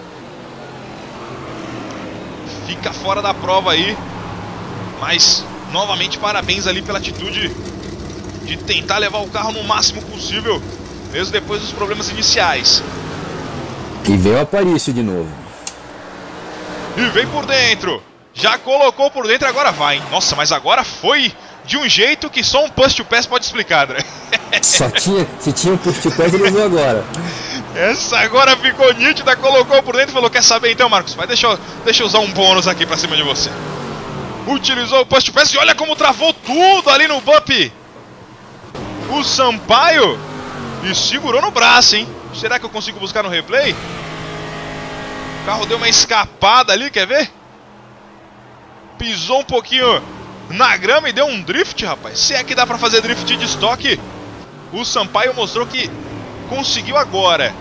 Fica fora da prova aí. Mas novamente parabéns ali pela atitude de tentar levar o carro no máximo possível, mesmo depois dos problemas iniciais. E veio o Aparício de novo. E vem por dentro. Já colocou por dentro, agora vai, hein? Nossa, mas agora foi de um jeito que só um push to pass pode explicar, André. Só tinha, se tinha um push to pass, ele usou agora. Essa agora ficou nítida, colocou por dentro e falou: quer saber então, Marcos? Vai, deixa eu, deixa eu usar um bônus aqui pra cima de você. Utilizou o push to pass e olha como travou tudo ali no bump. O Sampaio e segurou no braço, hein? Será que eu consigo buscar no replay? O carro deu uma escapada ali, quer ver? Pisou um pouquinho na grama e deu um drift, rapaz. Se é que dá pra fazer drift de estoque, o Sampaio mostrou que conseguiu agora.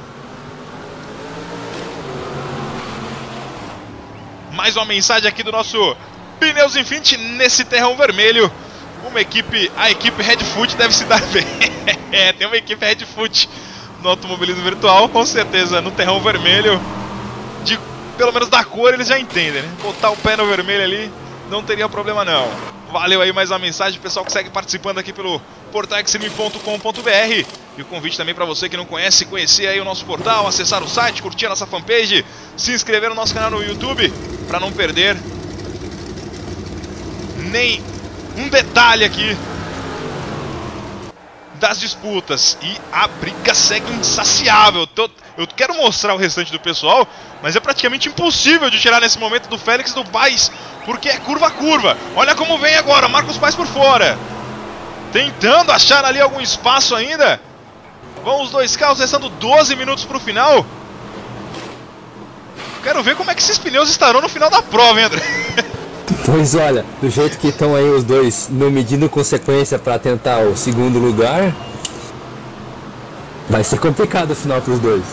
Mais uma mensagem aqui do nosso Pneus Infinity nesse terrão vermelho. Uma equipe, a equipe Redfoot deve se dar bem. É, tem uma equipe Redfoot no automobilismo virtual, com certeza, no terrão vermelho. De, pelo menos da cor eles já entendem, né? Botar o pé no vermelho ali não teria problema não. Valeu aí mais uma mensagem, pessoal que segue participando aqui pelo portal extreme ponto com ponto br. E o convite também para você que não conhece, conhecer aí o nosso portal, acessar o site, curtir a nossa fanpage, se inscrever no nosso canal no YouTube, para não perder nem um detalhe aqui das disputas. E a briga segue insaciável. Eu quero mostrar o restante do pessoal, mas é praticamente impossível de tirar nesse momento do Félix e do Paes, porque é curva a curva. Olha como vem agora, Marcos Paes por fora, tentando achar ali algum espaço ainda. Vão os dois carros, restando doze minutos para o final. Quero ver como é que esses pneus estarão no final da prova, hein, André? Pois olha, do jeito que estão aí os dois não medindo consequência para tentar o segundo lugar, vai ser complicado o final para os dois.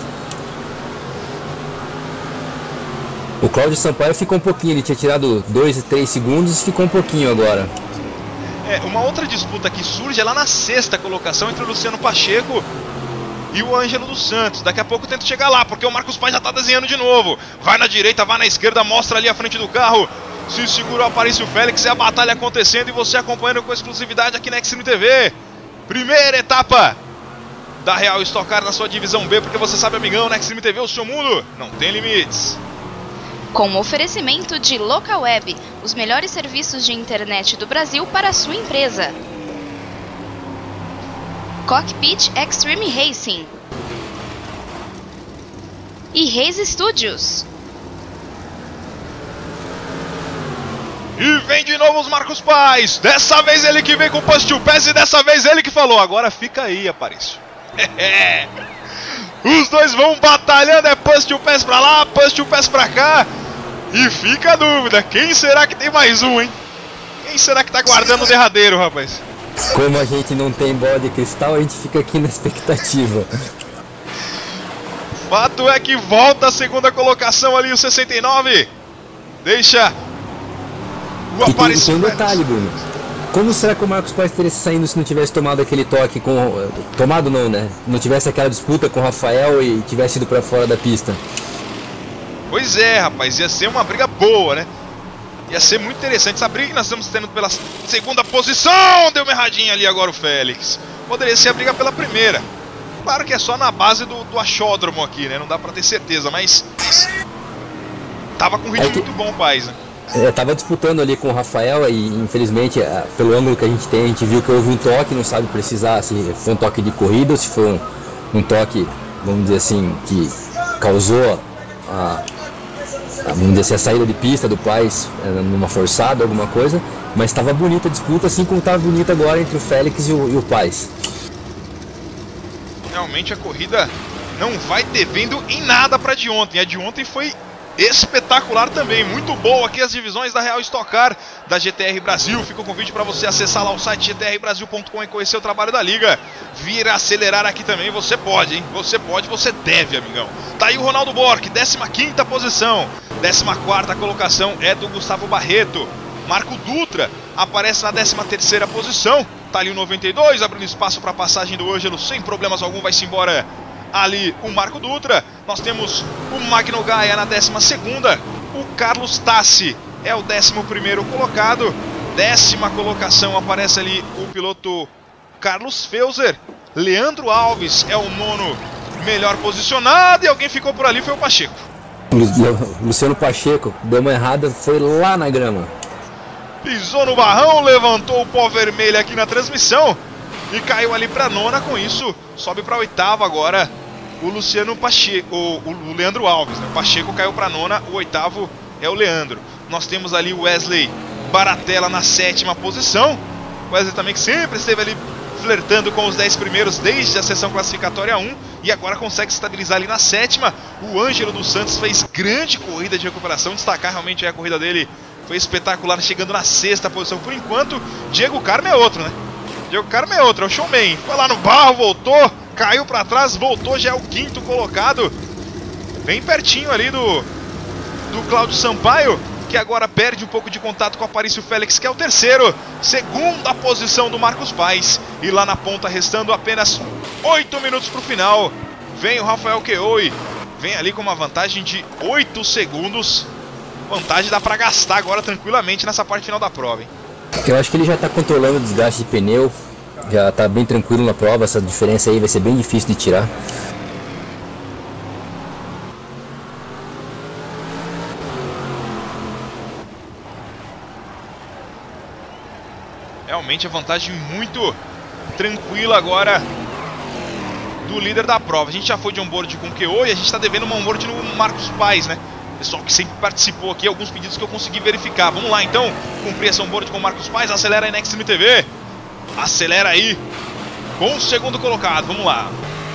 O Cláudio Sampaio ficou um pouquinho, ele tinha tirado dois e três segundos e ficou um pouquinho agora. É, uma outra disputa que surge é lá na sexta colocação entre o Luciano Pacheco e o Ângelo dos Santos. Daqui a pouco tenta chegar lá, porque o Marcos Paes já está desenhando de novo. Vai na direita, vai na esquerda, mostra ali a frente do carro. Se segurou, aparece o Félix, é a batalha acontecendo e você acompanhando com exclusividade aqui na Extreme T V. Primeira etapa da Real Stock Car na sua divisão B, porque você sabe, amigão, na Extreme T V o seu mundo não tem limites. Com oferecimento de Localweb, os melhores serviços de internet do Brasil para a sua empresa. Cockpit Extreme Racing e Race Studios. E vem de novo os Marcos Paes. Dessa vez ele que vem com o push to pass e dessa vez ele que falou: agora fica aí, Aparício. Os dois vão batalhando, é push to pass pra lá, push to pass pra cá. E fica a dúvida, quem será que tem mais um, hein? Quem será que tá guardando o derradeiro, rapaz? Como a gente não tem bola de cristal, a gente fica aqui na expectativa. Fato é que volta a segunda colocação ali, o sessenta e nove. Deixa o Aparício. E tem um detalhe, Bruno. Como será que o Marcos Paes teria saindo se não tivesse tomado aquele toque com... Tomado não, né? Não tivesse aquela disputa com o Rafael e tivesse ido pra fora da pista. Pois é, rapaz, ia ser uma briga boa, né? Ia ser muito interessante essa briga que nós estamos tendo pela segunda posição. Deu uma erradinha ali agora o Félix. Poderia ser a briga pela primeira. Claro que é só na base do, do achódromo aqui, né? Não dá pra ter certeza, mas... Tava com um ritmo é que... muito bom o Paes, né? Eu tava disputando ali com o Rafael e infelizmente pelo ângulo que a gente tem, a gente viu que houve um toque, não sabe precisar se foi um toque de corrida ou se foi um, um toque, vamos dizer assim, que causou a, a, vamos dizer assim, a saída de pista do Paes numa forçada, alguma coisa, mas estava bonita a disputa, assim como estava bonita agora entre o Félix e o, e o Paes. Realmente a corrida não vai devendo em nada para de ontem, a de ontem foi espetacular também, muito boa aqui as divisões da Real Stock Car, da G T R Brasil. Fica o convite para você acessar lá o site g t r brasil ponto com e conhecer o trabalho da liga. Vir acelerar aqui também, você pode, hein? Você pode, você deve, amigão. Tá aí o Ronaldo Bork, décima quinta posição. décima quarta colocação é do Gustavo Barreto. Marco Dutra aparece na décima terceira posição. Tá ali o noventa e dois, abrindo espaço para a passagem do Ângelo sem problemas algum, vai-se embora ali o Marco Dutra. Nós temos o Magno Gaia na décima segunda. O Carlos Tassi é o décimo primeiro colocado. décima colocação aparece ali o piloto Carlos Feuser. Leandro Alves é o nono melhor posicionado e alguém ficou por ali, foi o Pacheco. Luciano Pacheco, deu uma errada, foi lá na grama. Pisou no barrão, levantou o pó vermelho aqui na transmissão e caiu ali para nona. Com isso, sobe para oitava agora o Luciano Pacheco, o, o Leandro Alves, né? O Pacheco caiu para nona, o oitavo é o Leandro. Nós temos ali o Wesley Baratella na sétima posição. O Wesley também que sempre esteve ali flertando com os dez primeiros desde a sessão classificatória um e agora consegue se estabilizar ali na sétima. O Ângelo dos Santos fez grande corrida de recuperação, destacar realmente a corrida dele foi espetacular, chegando na sexta posição por enquanto. Diego Carmo é outro, né? Diego Carmo é outro, é o showman. Foi lá no barro, voltou, caiu para trás, voltou, já é o quinto colocado. Bem pertinho ali do, do Cláudio Sampaio, que agora perde um pouco de contato com o Aparício Félix, que é o terceiro. Segunda posição do Marcos Paes. E lá na ponta, restando apenas oito minutos para o final, vem o Rafael Keoui. Vem ali com uma vantagem de oito segundos. Vantagem dá para gastar agora tranquilamente nessa parte final da prova, hein? Eu acho que ele já está controlando o desgaste de pneu. Já está bem tranquilo na prova. Essa diferença aí vai ser bem difícil de tirar. Realmente a vantagem muito tranquila agora do líder da prova. A gente já foi de onboard com o Keoui e a gente está devendo uma onboard no Marcos Paes, né? Pessoal que sempre participou aqui, alguns pedidos que eu consegui verificar. Vamos lá então, cumprir essa onboard com o Marcos Paes. Acelera aí na Xtreme T V. Acelera aí com o segundo colocado, vamos lá.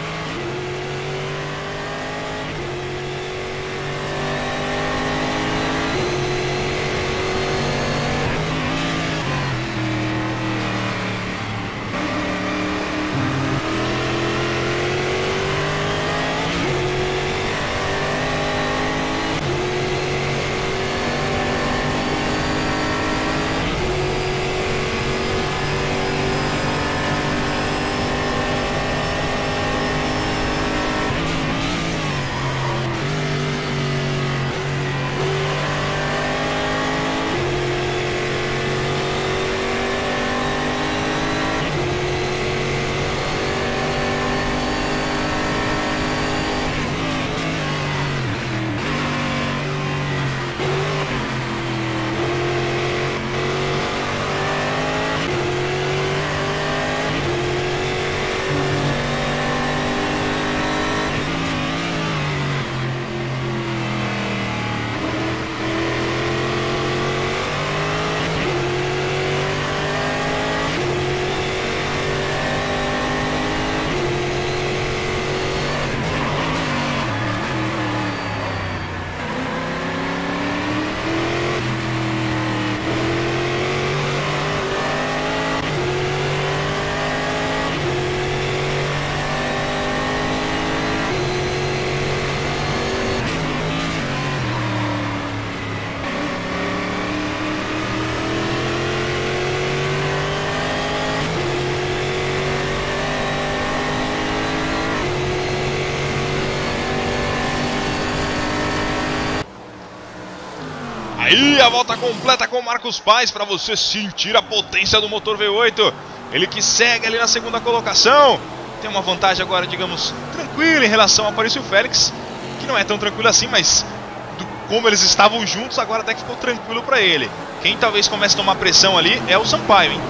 Aí a volta completa com o Marcos Paes para você sentir a potência do motor V oito. Ele que segue ali na segunda colocação. Tem uma vantagem agora, digamos, tranquila em relação ao Aparício Félix, que não é tão tranquilo assim, mas do, como eles estavam juntos, agora até que ficou tranquilo para ele. Quem talvez comece a tomar pressão ali é o Sampaio, hein?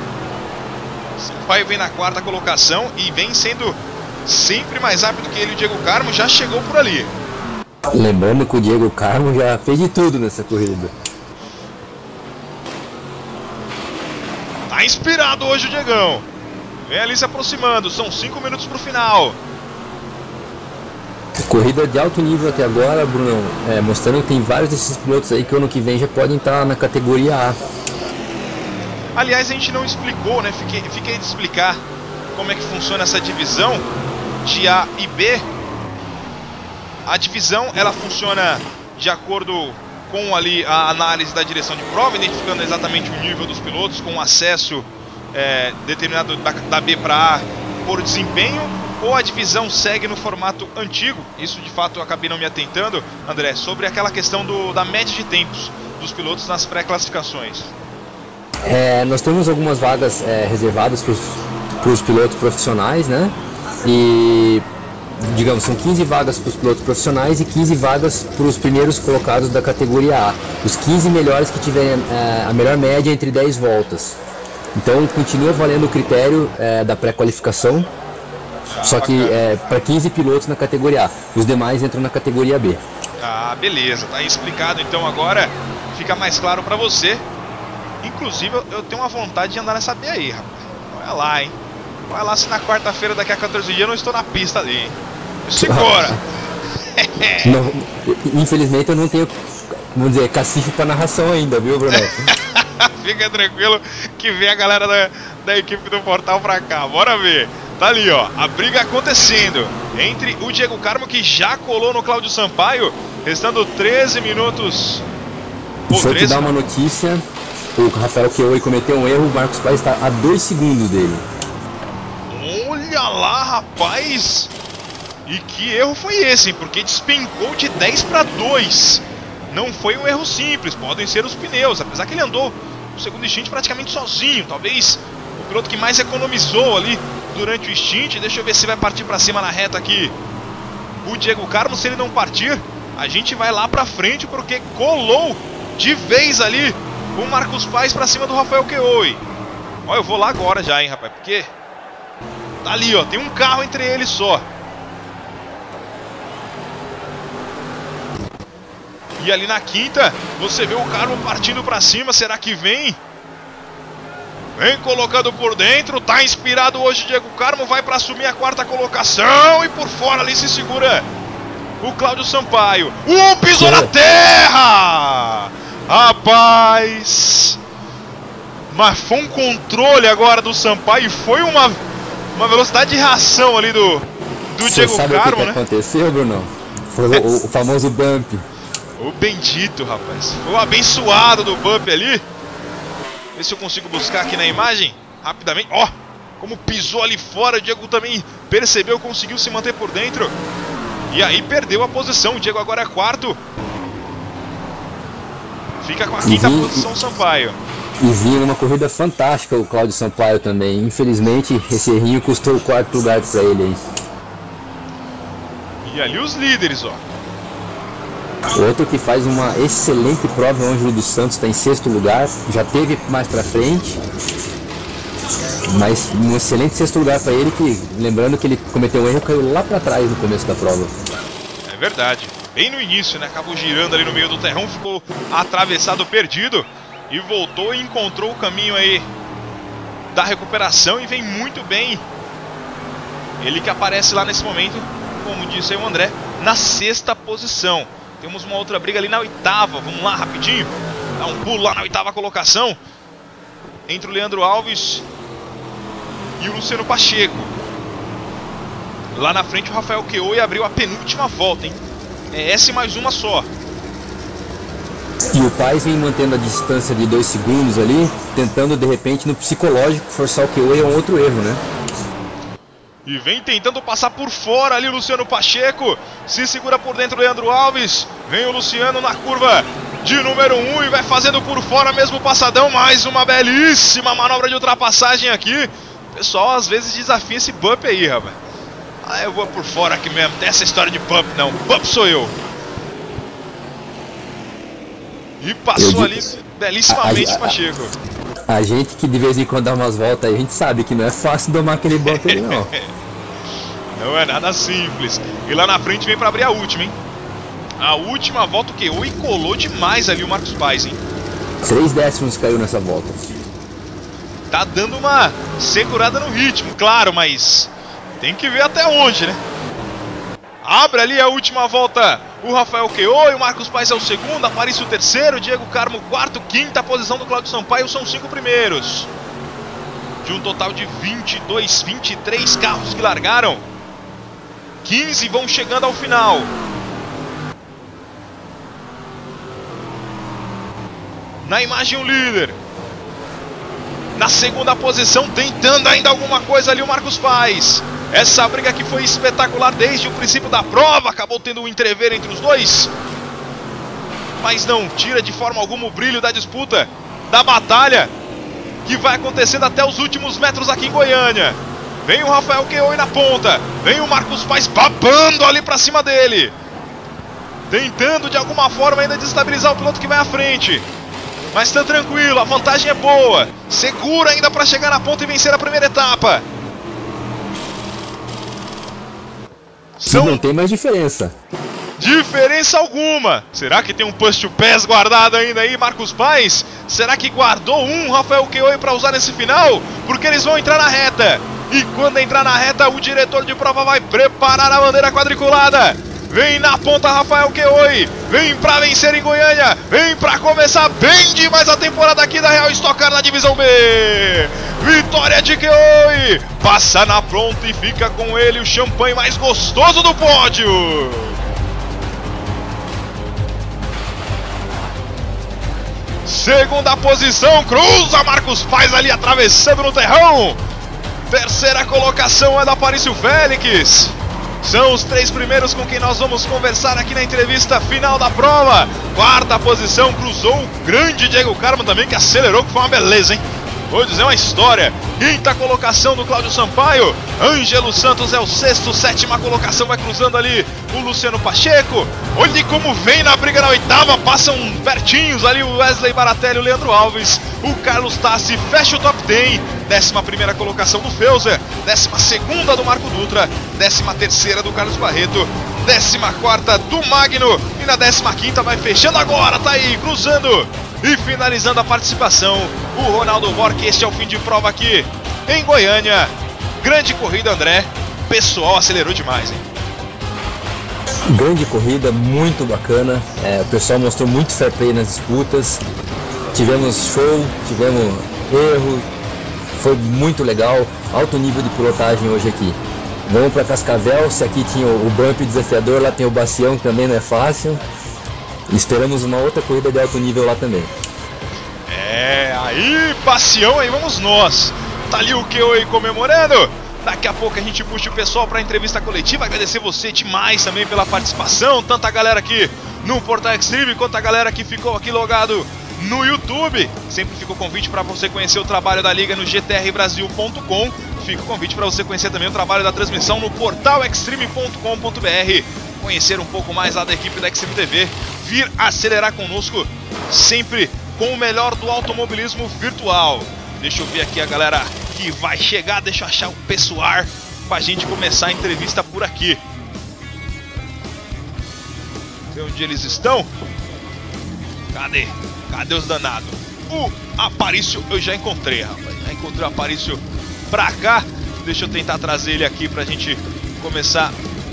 Sampaio vem na quarta colocação e vem sendo sempre mais rápido que ele. O Diego Carmo já chegou por ali. Lembrando que o Diego Carmo já fez de tudo nessa corrida. Tá inspirado hoje o Diegão. Vem ali se aproximando, são cinco minutos pro final. Corrida de alto nível até agora, Brunão, é, mostrando que tem vários desses pilotos aí que ano que vem já podem estar na categoria A. Aliás, a gente não explicou, né? Fiquei, fiquei de explicar como é que funciona essa divisão de A e B. A divisão, ela funciona de acordo com ali a análise da direção de prova, identificando exatamente o nível dos pilotos, com acesso é, determinado da, da B para A por desempenho, ou a divisão segue no formato antigo. Isso de fato eu acabei não me atentando, André, sobre aquela questão do, da média de tempos dos pilotos nas pré-classificações. É, nós temos algumas vagas é, reservadas para os pilotos profissionais, né? E, digamos, são quinze vagas para os pilotos profissionais e quinze vagas para os primeiros colocados da categoria A. Os quinze melhores que tiverem é, a melhor média entre dez voltas. Então, continua valendo o critério é, da pré-qualificação, ah, só que é, para quinze pilotos na categoria A. Os demais entram na categoria B. Ah, beleza. Tá aí explicado, então agora fica mais claro para você. Inclusive, eu tenho uma vontade de andar nessa B aí, rapaz. Olha lá, hein. Olha lá se na quarta-feira, daqui a quatorze dias, eu não estou na pista ali, hein. Segura! Não, infelizmente eu não tenho, vamos dizer, cacife para narração ainda, viu, Bruno? Fica tranquilo que vem a galera da, da equipe do Portal pra cá. Bora ver. Tá ali, ó, a briga acontecendo entre o Diego Carmo, que já colou no Cláudio Sampaio, restando treze minutos. Pô, Só te dar uma notícia, o Rafael Keoi cometeu um erro, o Marcos Pais está a dois segundos dele. Olha lá, rapaz! E que erro foi esse, hein? Porque despencou de dez para dois. Não foi um erro simples, podem ser os pneus, apesar que ele andou no segundo stint praticamente sozinho. Talvez o piloto que mais economizou ali durante o stint. Deixa eu ver se vai partir para cima na reta aqui o Diego Carmo. Se ele não partir, a gente vai lá para frente, porque colou de vez ali o Marcos Pais para cima do Rafael Keoi. Ó, eu vou lá agora já, hein, rapaz, porque tá ali, ó, tem um carro entre eles só. E ali na quinta, você vê o Carmo partindo pra cima. Será que vem? Vem colocando por dentro. Tá inspirado hoje o Diego Carmo. Vai pra assumir a quarta colocação. E por fora ali se segura o Cláudio Sampaio. Uh, pisou na terra! Rapaz! Mas foi um controle agora do Sampaio. Foi uma, uma velocidade de reação ali do, do Diego sabe Carmo, o que né? que aconteceu, Bruno? Foi o, o famoso bump. O bendito, rapaz. Foi o abençoado do bump ali. Vê se eu consigo buscar aqui na imagem rapidamente. Ó, como pisou ali fora. O Diego também percebeu, conseguiu se manter por dentro. E aí perdeu a posição. O Diego agora é quarto. Fica com a quinta vi, posição o Sampaio. E vinha numa corrida fantástica o Cláudio Sampaio também. Infelizmente esse errinho custou o quarto lugar para ele aí. E ali os líderes, ó. Outro que faz uma excelente prova é o Ângelo dos Santos, está em sexto lugar, já teve mais pra frente, mas um excelente sexto lugar para ele, que lembrando que ele cometeu um erro, caiu lá para trás no começo da prova. É verdade, bem no início, né? Acabou girando ali no meio do terrão, ficou atravessado, perdido, e voltou e encontrou o caminho aí da recuperação e vem muito bem. Ele que aparece lá nesse momento, como disse aí o André, na sexta posição. Temos uma outra briga ali na oitava. Vamos lá rapidinho. Dá um pulo lá na oitava colocação. Entre o Leandro Alves e o Luciano Pacheco. Lá na frente o Rafael Keoi abriu a penúltima volta, hein? É essa e mais uma só. E o Pais vem mantendo a distância de dois segundos ali, tentando de repente no psicológico forçar o Keoi. É um outro erro, né? E vem tentando passar por fora ali o Luciano Pacheco. Se segura por dentro o Leandro Alves. Vem o Luciano na curva de número um e vai fazendo por fora mesmo o passadão. Mais uma belíssima manobra de ultrapassagem aqui. O pessoal às vezes desafia esse bump aí, rapaz. Ah, eu vou por fora aqui mesmo. Tem essa história de bump não. Bump sou eu. E passou ali belíssimamente o Pacheco. A gente que de vez em quando dá umas voltas aí, a gente sabe que não é fácil domar aquele bump ali, não. Não é nada simples. E lá na frente vem para abrir a última, hein? A última volta o Keoi colou demais ali o Marcos Pais, hein? Três décimos caiu nessa volta. Tá dando uma segurada no ritmo, claro, mas tem que ver até onde, né? Abre ali a última volta o Rafael Keoi, o Marcos Pais é o segundo, Aparício o terceiro, Diego Carmo quarto, quinta posição do Cláudio Sampaio, são cinco primeiros. De um total de vinte e dois, vinte e três carros que largaram, quinze vão chegando ao final. Na imagem o líder. Na segunda posição, tentando ainda alguma coisa ali o Marcos Pais. Essa briga aqui foi espetacular desde o princípio da prova. Acabou tendo um entrever entre os dois, mas não tira de forma alguma o brilho da disputa, da batalha. que vai acontecendo até os últimos metros aqui em Goiânia. Vem o Rafael Keoi na ponta, vem o Marcos Paz babando ali pra cima dele, tentando de alguma forma ainda desestabilizar o piloto que vai à frente. Mas tá tranquilo, a vantagem é boa, segura ainda para chegar na ponta e vencer a primeira etapa. São... Não tem mais diferença. Diferença alguma. Será que tem um push to pass guardado ainda aí, Marcos Paz? Será que guardou um Rafael Keoi para usar nesse final? Porque eles vão entrar na reta. E quando entrar na reta, o diretor de prova vai preparar a bandeira quadriculada. Vem na ponta Rafael Keoi, vem pra vencer em Goiânia, vem pra começar bem demais a temporada aqui da Real Stock Car na divisão B. Vitória de Keoi, passa na pronta e fica com ele o champanhe mais gostoso do pódio. Segunda posição, cruza Marcos Paz ali atravessando no terrão. Terceira colocação é da Aparício Félix. São os três primeiros com quem nós vamos conversar aqui na entrevista final da prova. Quarta posição, cruzou o grande Diego Carmo também, que acelerou, que foi uma beleza, hein? Vou dizer uma história. Quinta colocação do Cláudio Sampaio. Ângelo Santos é o sexto. Sétima colocação vai cruzando ali o Luciano Pacheco. Olhe como vem na briga na oitava. Passam pertinhos ali o Wesley Baratelli e o Leandro Alves. O Carlos Tassi fecha o top dez. Décima primeira colocação do Felzer. Décima segunda do Marco Dutra. Décima terceira do Carlos Barreto. Décima quarta do Magno. E na décima quinta vai fechando agora. Tá aí, cruzando e finalizando a participação, o Ronaldo Borg. Este é o fim de prova aqui em Goiânia. Grande corrida, André. O pessoal acelerou demais, hein? Grande corrida, muito bacana. É, o pessoal mostrou muito fair play nas disputas. Tivemos show, tivemos erro. Foi muito legal. Alto nível de pilotagem hoje aqui. Vamos para Cascavel. Se aqui tinha o bump desafiador, lá tem o Bacião, que também não é fácil. Esperamos uma outra corrida de alto nível lá também. É, aí, Bacião, aí vamos nós. Tá ali o Keoi comemorando. Daqui a pouco a gente puxa o pessoal para a entrevista coletiva. Agradecer você demais também pela participação. Tanta galera aqui no Portal Extreme, quanto a galera que ficou aqui logado no YouTube. Sempre fica o convite para você conhecer o trabalho da Liga no G T R Brasil ponto com. Fica o convite para você conhecer também o trabalho da transmissão no portal extreme ponto com ponto br. Conhecer um pouco mais lá da equipe da Extreme T V, vir acelerar conosco, sempre com o melhor do automobilismo virtual. Deixa eu ver aqui a galera que vai chegar, deixa eu achar o pessoal pra gente começar a entrevista por aqui. Ver onde eles estão? Cadê? Cadê os danados? O Aparício eu já encontrei, rapaz. Já encontrei o Aparício pra cá. Deixa eu tentar trazer ele aqui pra gente começar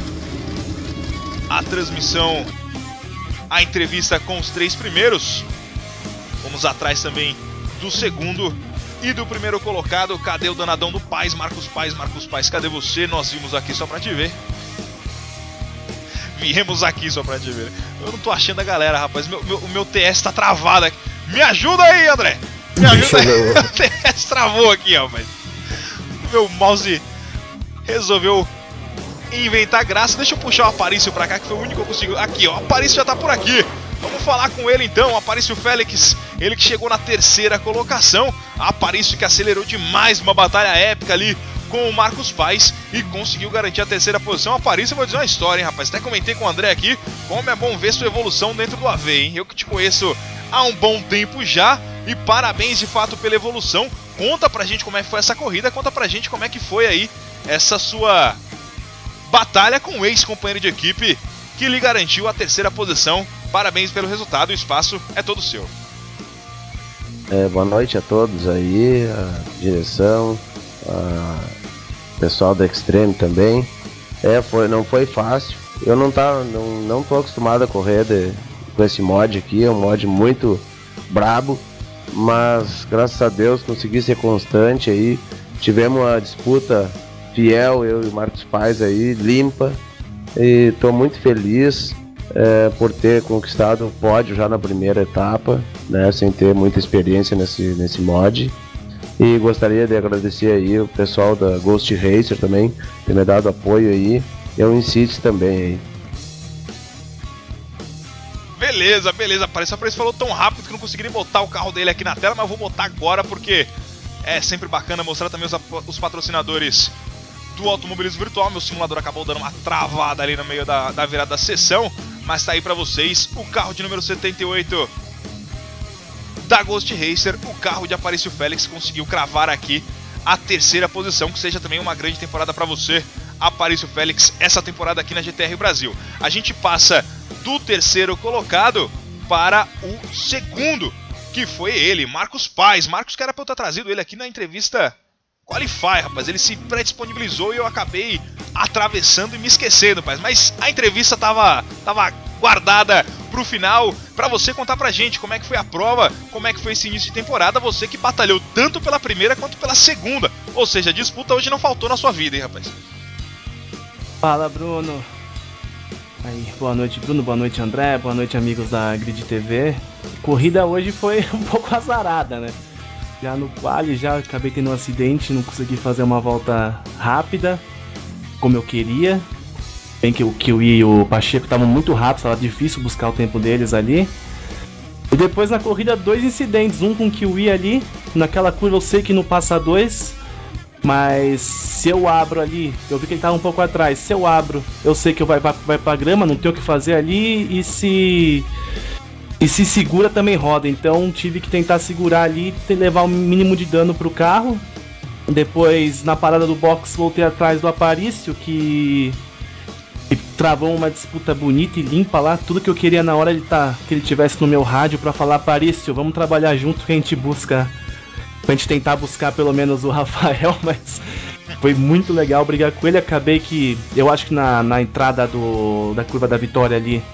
a transmissão, a entrevista com os três primeiros. Vamos atrás também do segundo e do primeiro colocado. Cadê o danadão do Paz? Marcos Paz, Marcos Paz, cadê você? Nós vimos aqui só pra te ver. Viemos aqui só pra te ver. Eu não tô achando a galera, rapaz. Meu, meu, o meu T S tá travado aqui. Me ajuda aí, André. Me ajuda aí. O T S travou aqui, rapaz. Meu mouse resolveu inventar graça. Deixa eu puxar o Aparício pra cá, que foi o único que eu consigo. Aqui, ó, o Aparício já tá por aqui. Vamos falar com ele então, o Aparício Félix. Ele que chegou na terceira colocação. Aparício que acelerou demais uma batalha épica ali com o Marcos Paz e conseguiu garantir a terceira posição. Aparício, eu vou dizer uma história, hein, rapaz. Até comentei com o André aqui, como é bom ver sua evolução dentro do A V, hein. Eu que te conheço há um bom tempo já, e parabéns de fato pela evolução. Conta pra gente como é que foi essa corrida, conta pra gente como é que foi aí essa sua batalha com o ex-companheiro de equipe que lhe garantiu a terceira posição. Parabéns pelo resultado, o espaço é todo seu. É, boa noite a todos aí, a direção, a pessoal da Extreme também. É, foi, não foi fácil. Eu não tá, não, não tô acostumado a correr de, com esse mod aqui, é um mod muito brabo, mas graças a Deus consegui ser constante aí. Tivemos uma disputa fiel, eu e o Marcos Paz aí, limpa, e tô muito feliz é, por ter conquistado o pódio já na primeira etapa, né, sem ter muita experiência nesse, nesse mod. E gostaria de agradecer aí o pessoal da Ghost Racer também, ter me dado apoio aí, e o Incite também aí. Beleza, beleza, parece que falou tão rápido que não consegui botar o carro dele aqui na tela, mas eu vou botar agora porque É sempre bacana mostrar também os, os patrocinadores do automobilismo virtual. Meu simulador acabou dando uma travada ali no meio da, da virada da sessão, mas tá aí pra vocês o carro de número setenta e oito da Ghost Racer, o carro de Aparício Félix, conseguiu cravar aqui a terceira posição, que seja também uma grande temporada pra você, Aparício Félix, essa temporada aqui na G T R Brasil. A gente passa do terceiro colocado para o segundo, que foi ele, Marcos Paz. Marcos, que era pra eu ter trazido ele aqui na entrevista Qualify, rapaz. Ele se pré-disponibilizou e eu acabei atravessando e me esquecendo, rapaz. Mas a entrevista tava, tava guardada pro final, pra você contar pra gente como é que foi a prova, como é que foi esse início de temporada, você que batalhou tanto pela primeira quanto pela segunda. Ou seja, a disputa hoje não faltou na sua vida, hein, rapaz? Fala, Bruno. Aí, boa noite, Bruno, boa noite, André, boa noite, amigos da Grid T V. Corrida hoje foi um pouco azarada, né? Já no quali, já acabei tendo um acidente, não consegui fazer uma volta rápida, como eu queria. Bem que o Kiwi e o Pacheco estavam muito rápidos, estava difícil buscar o tempo deles ali. E depois na corrida, dois incidentes, um com o Kiwi ali, naquela curva eu sei que não passa dois, mas se eu abro ali, eu vi que ele estava um pouco atrás, se eu abro, eu sei que eu vai, vai, vai pra grama, não tenho o que fazer ali, e se... E se segura também roda, então tive que tentar segurar ali e levar o mínimo de dano pro carro. Depois, na parada do box, voltei atrás do Aparício, que, que travou uma disputa bonita e limpa lá. Tudo que eu queria na hora ele tá, que ele tivesse no meu rádio pra falar: Aparício, vamos trabalhar junto que a gente busca, pra gente tentar buscar pelo menos o Rafael, mas foi muito legal brigar com ele. Acabei que, eu acho que na, na entrada do, da curva da vitória ali,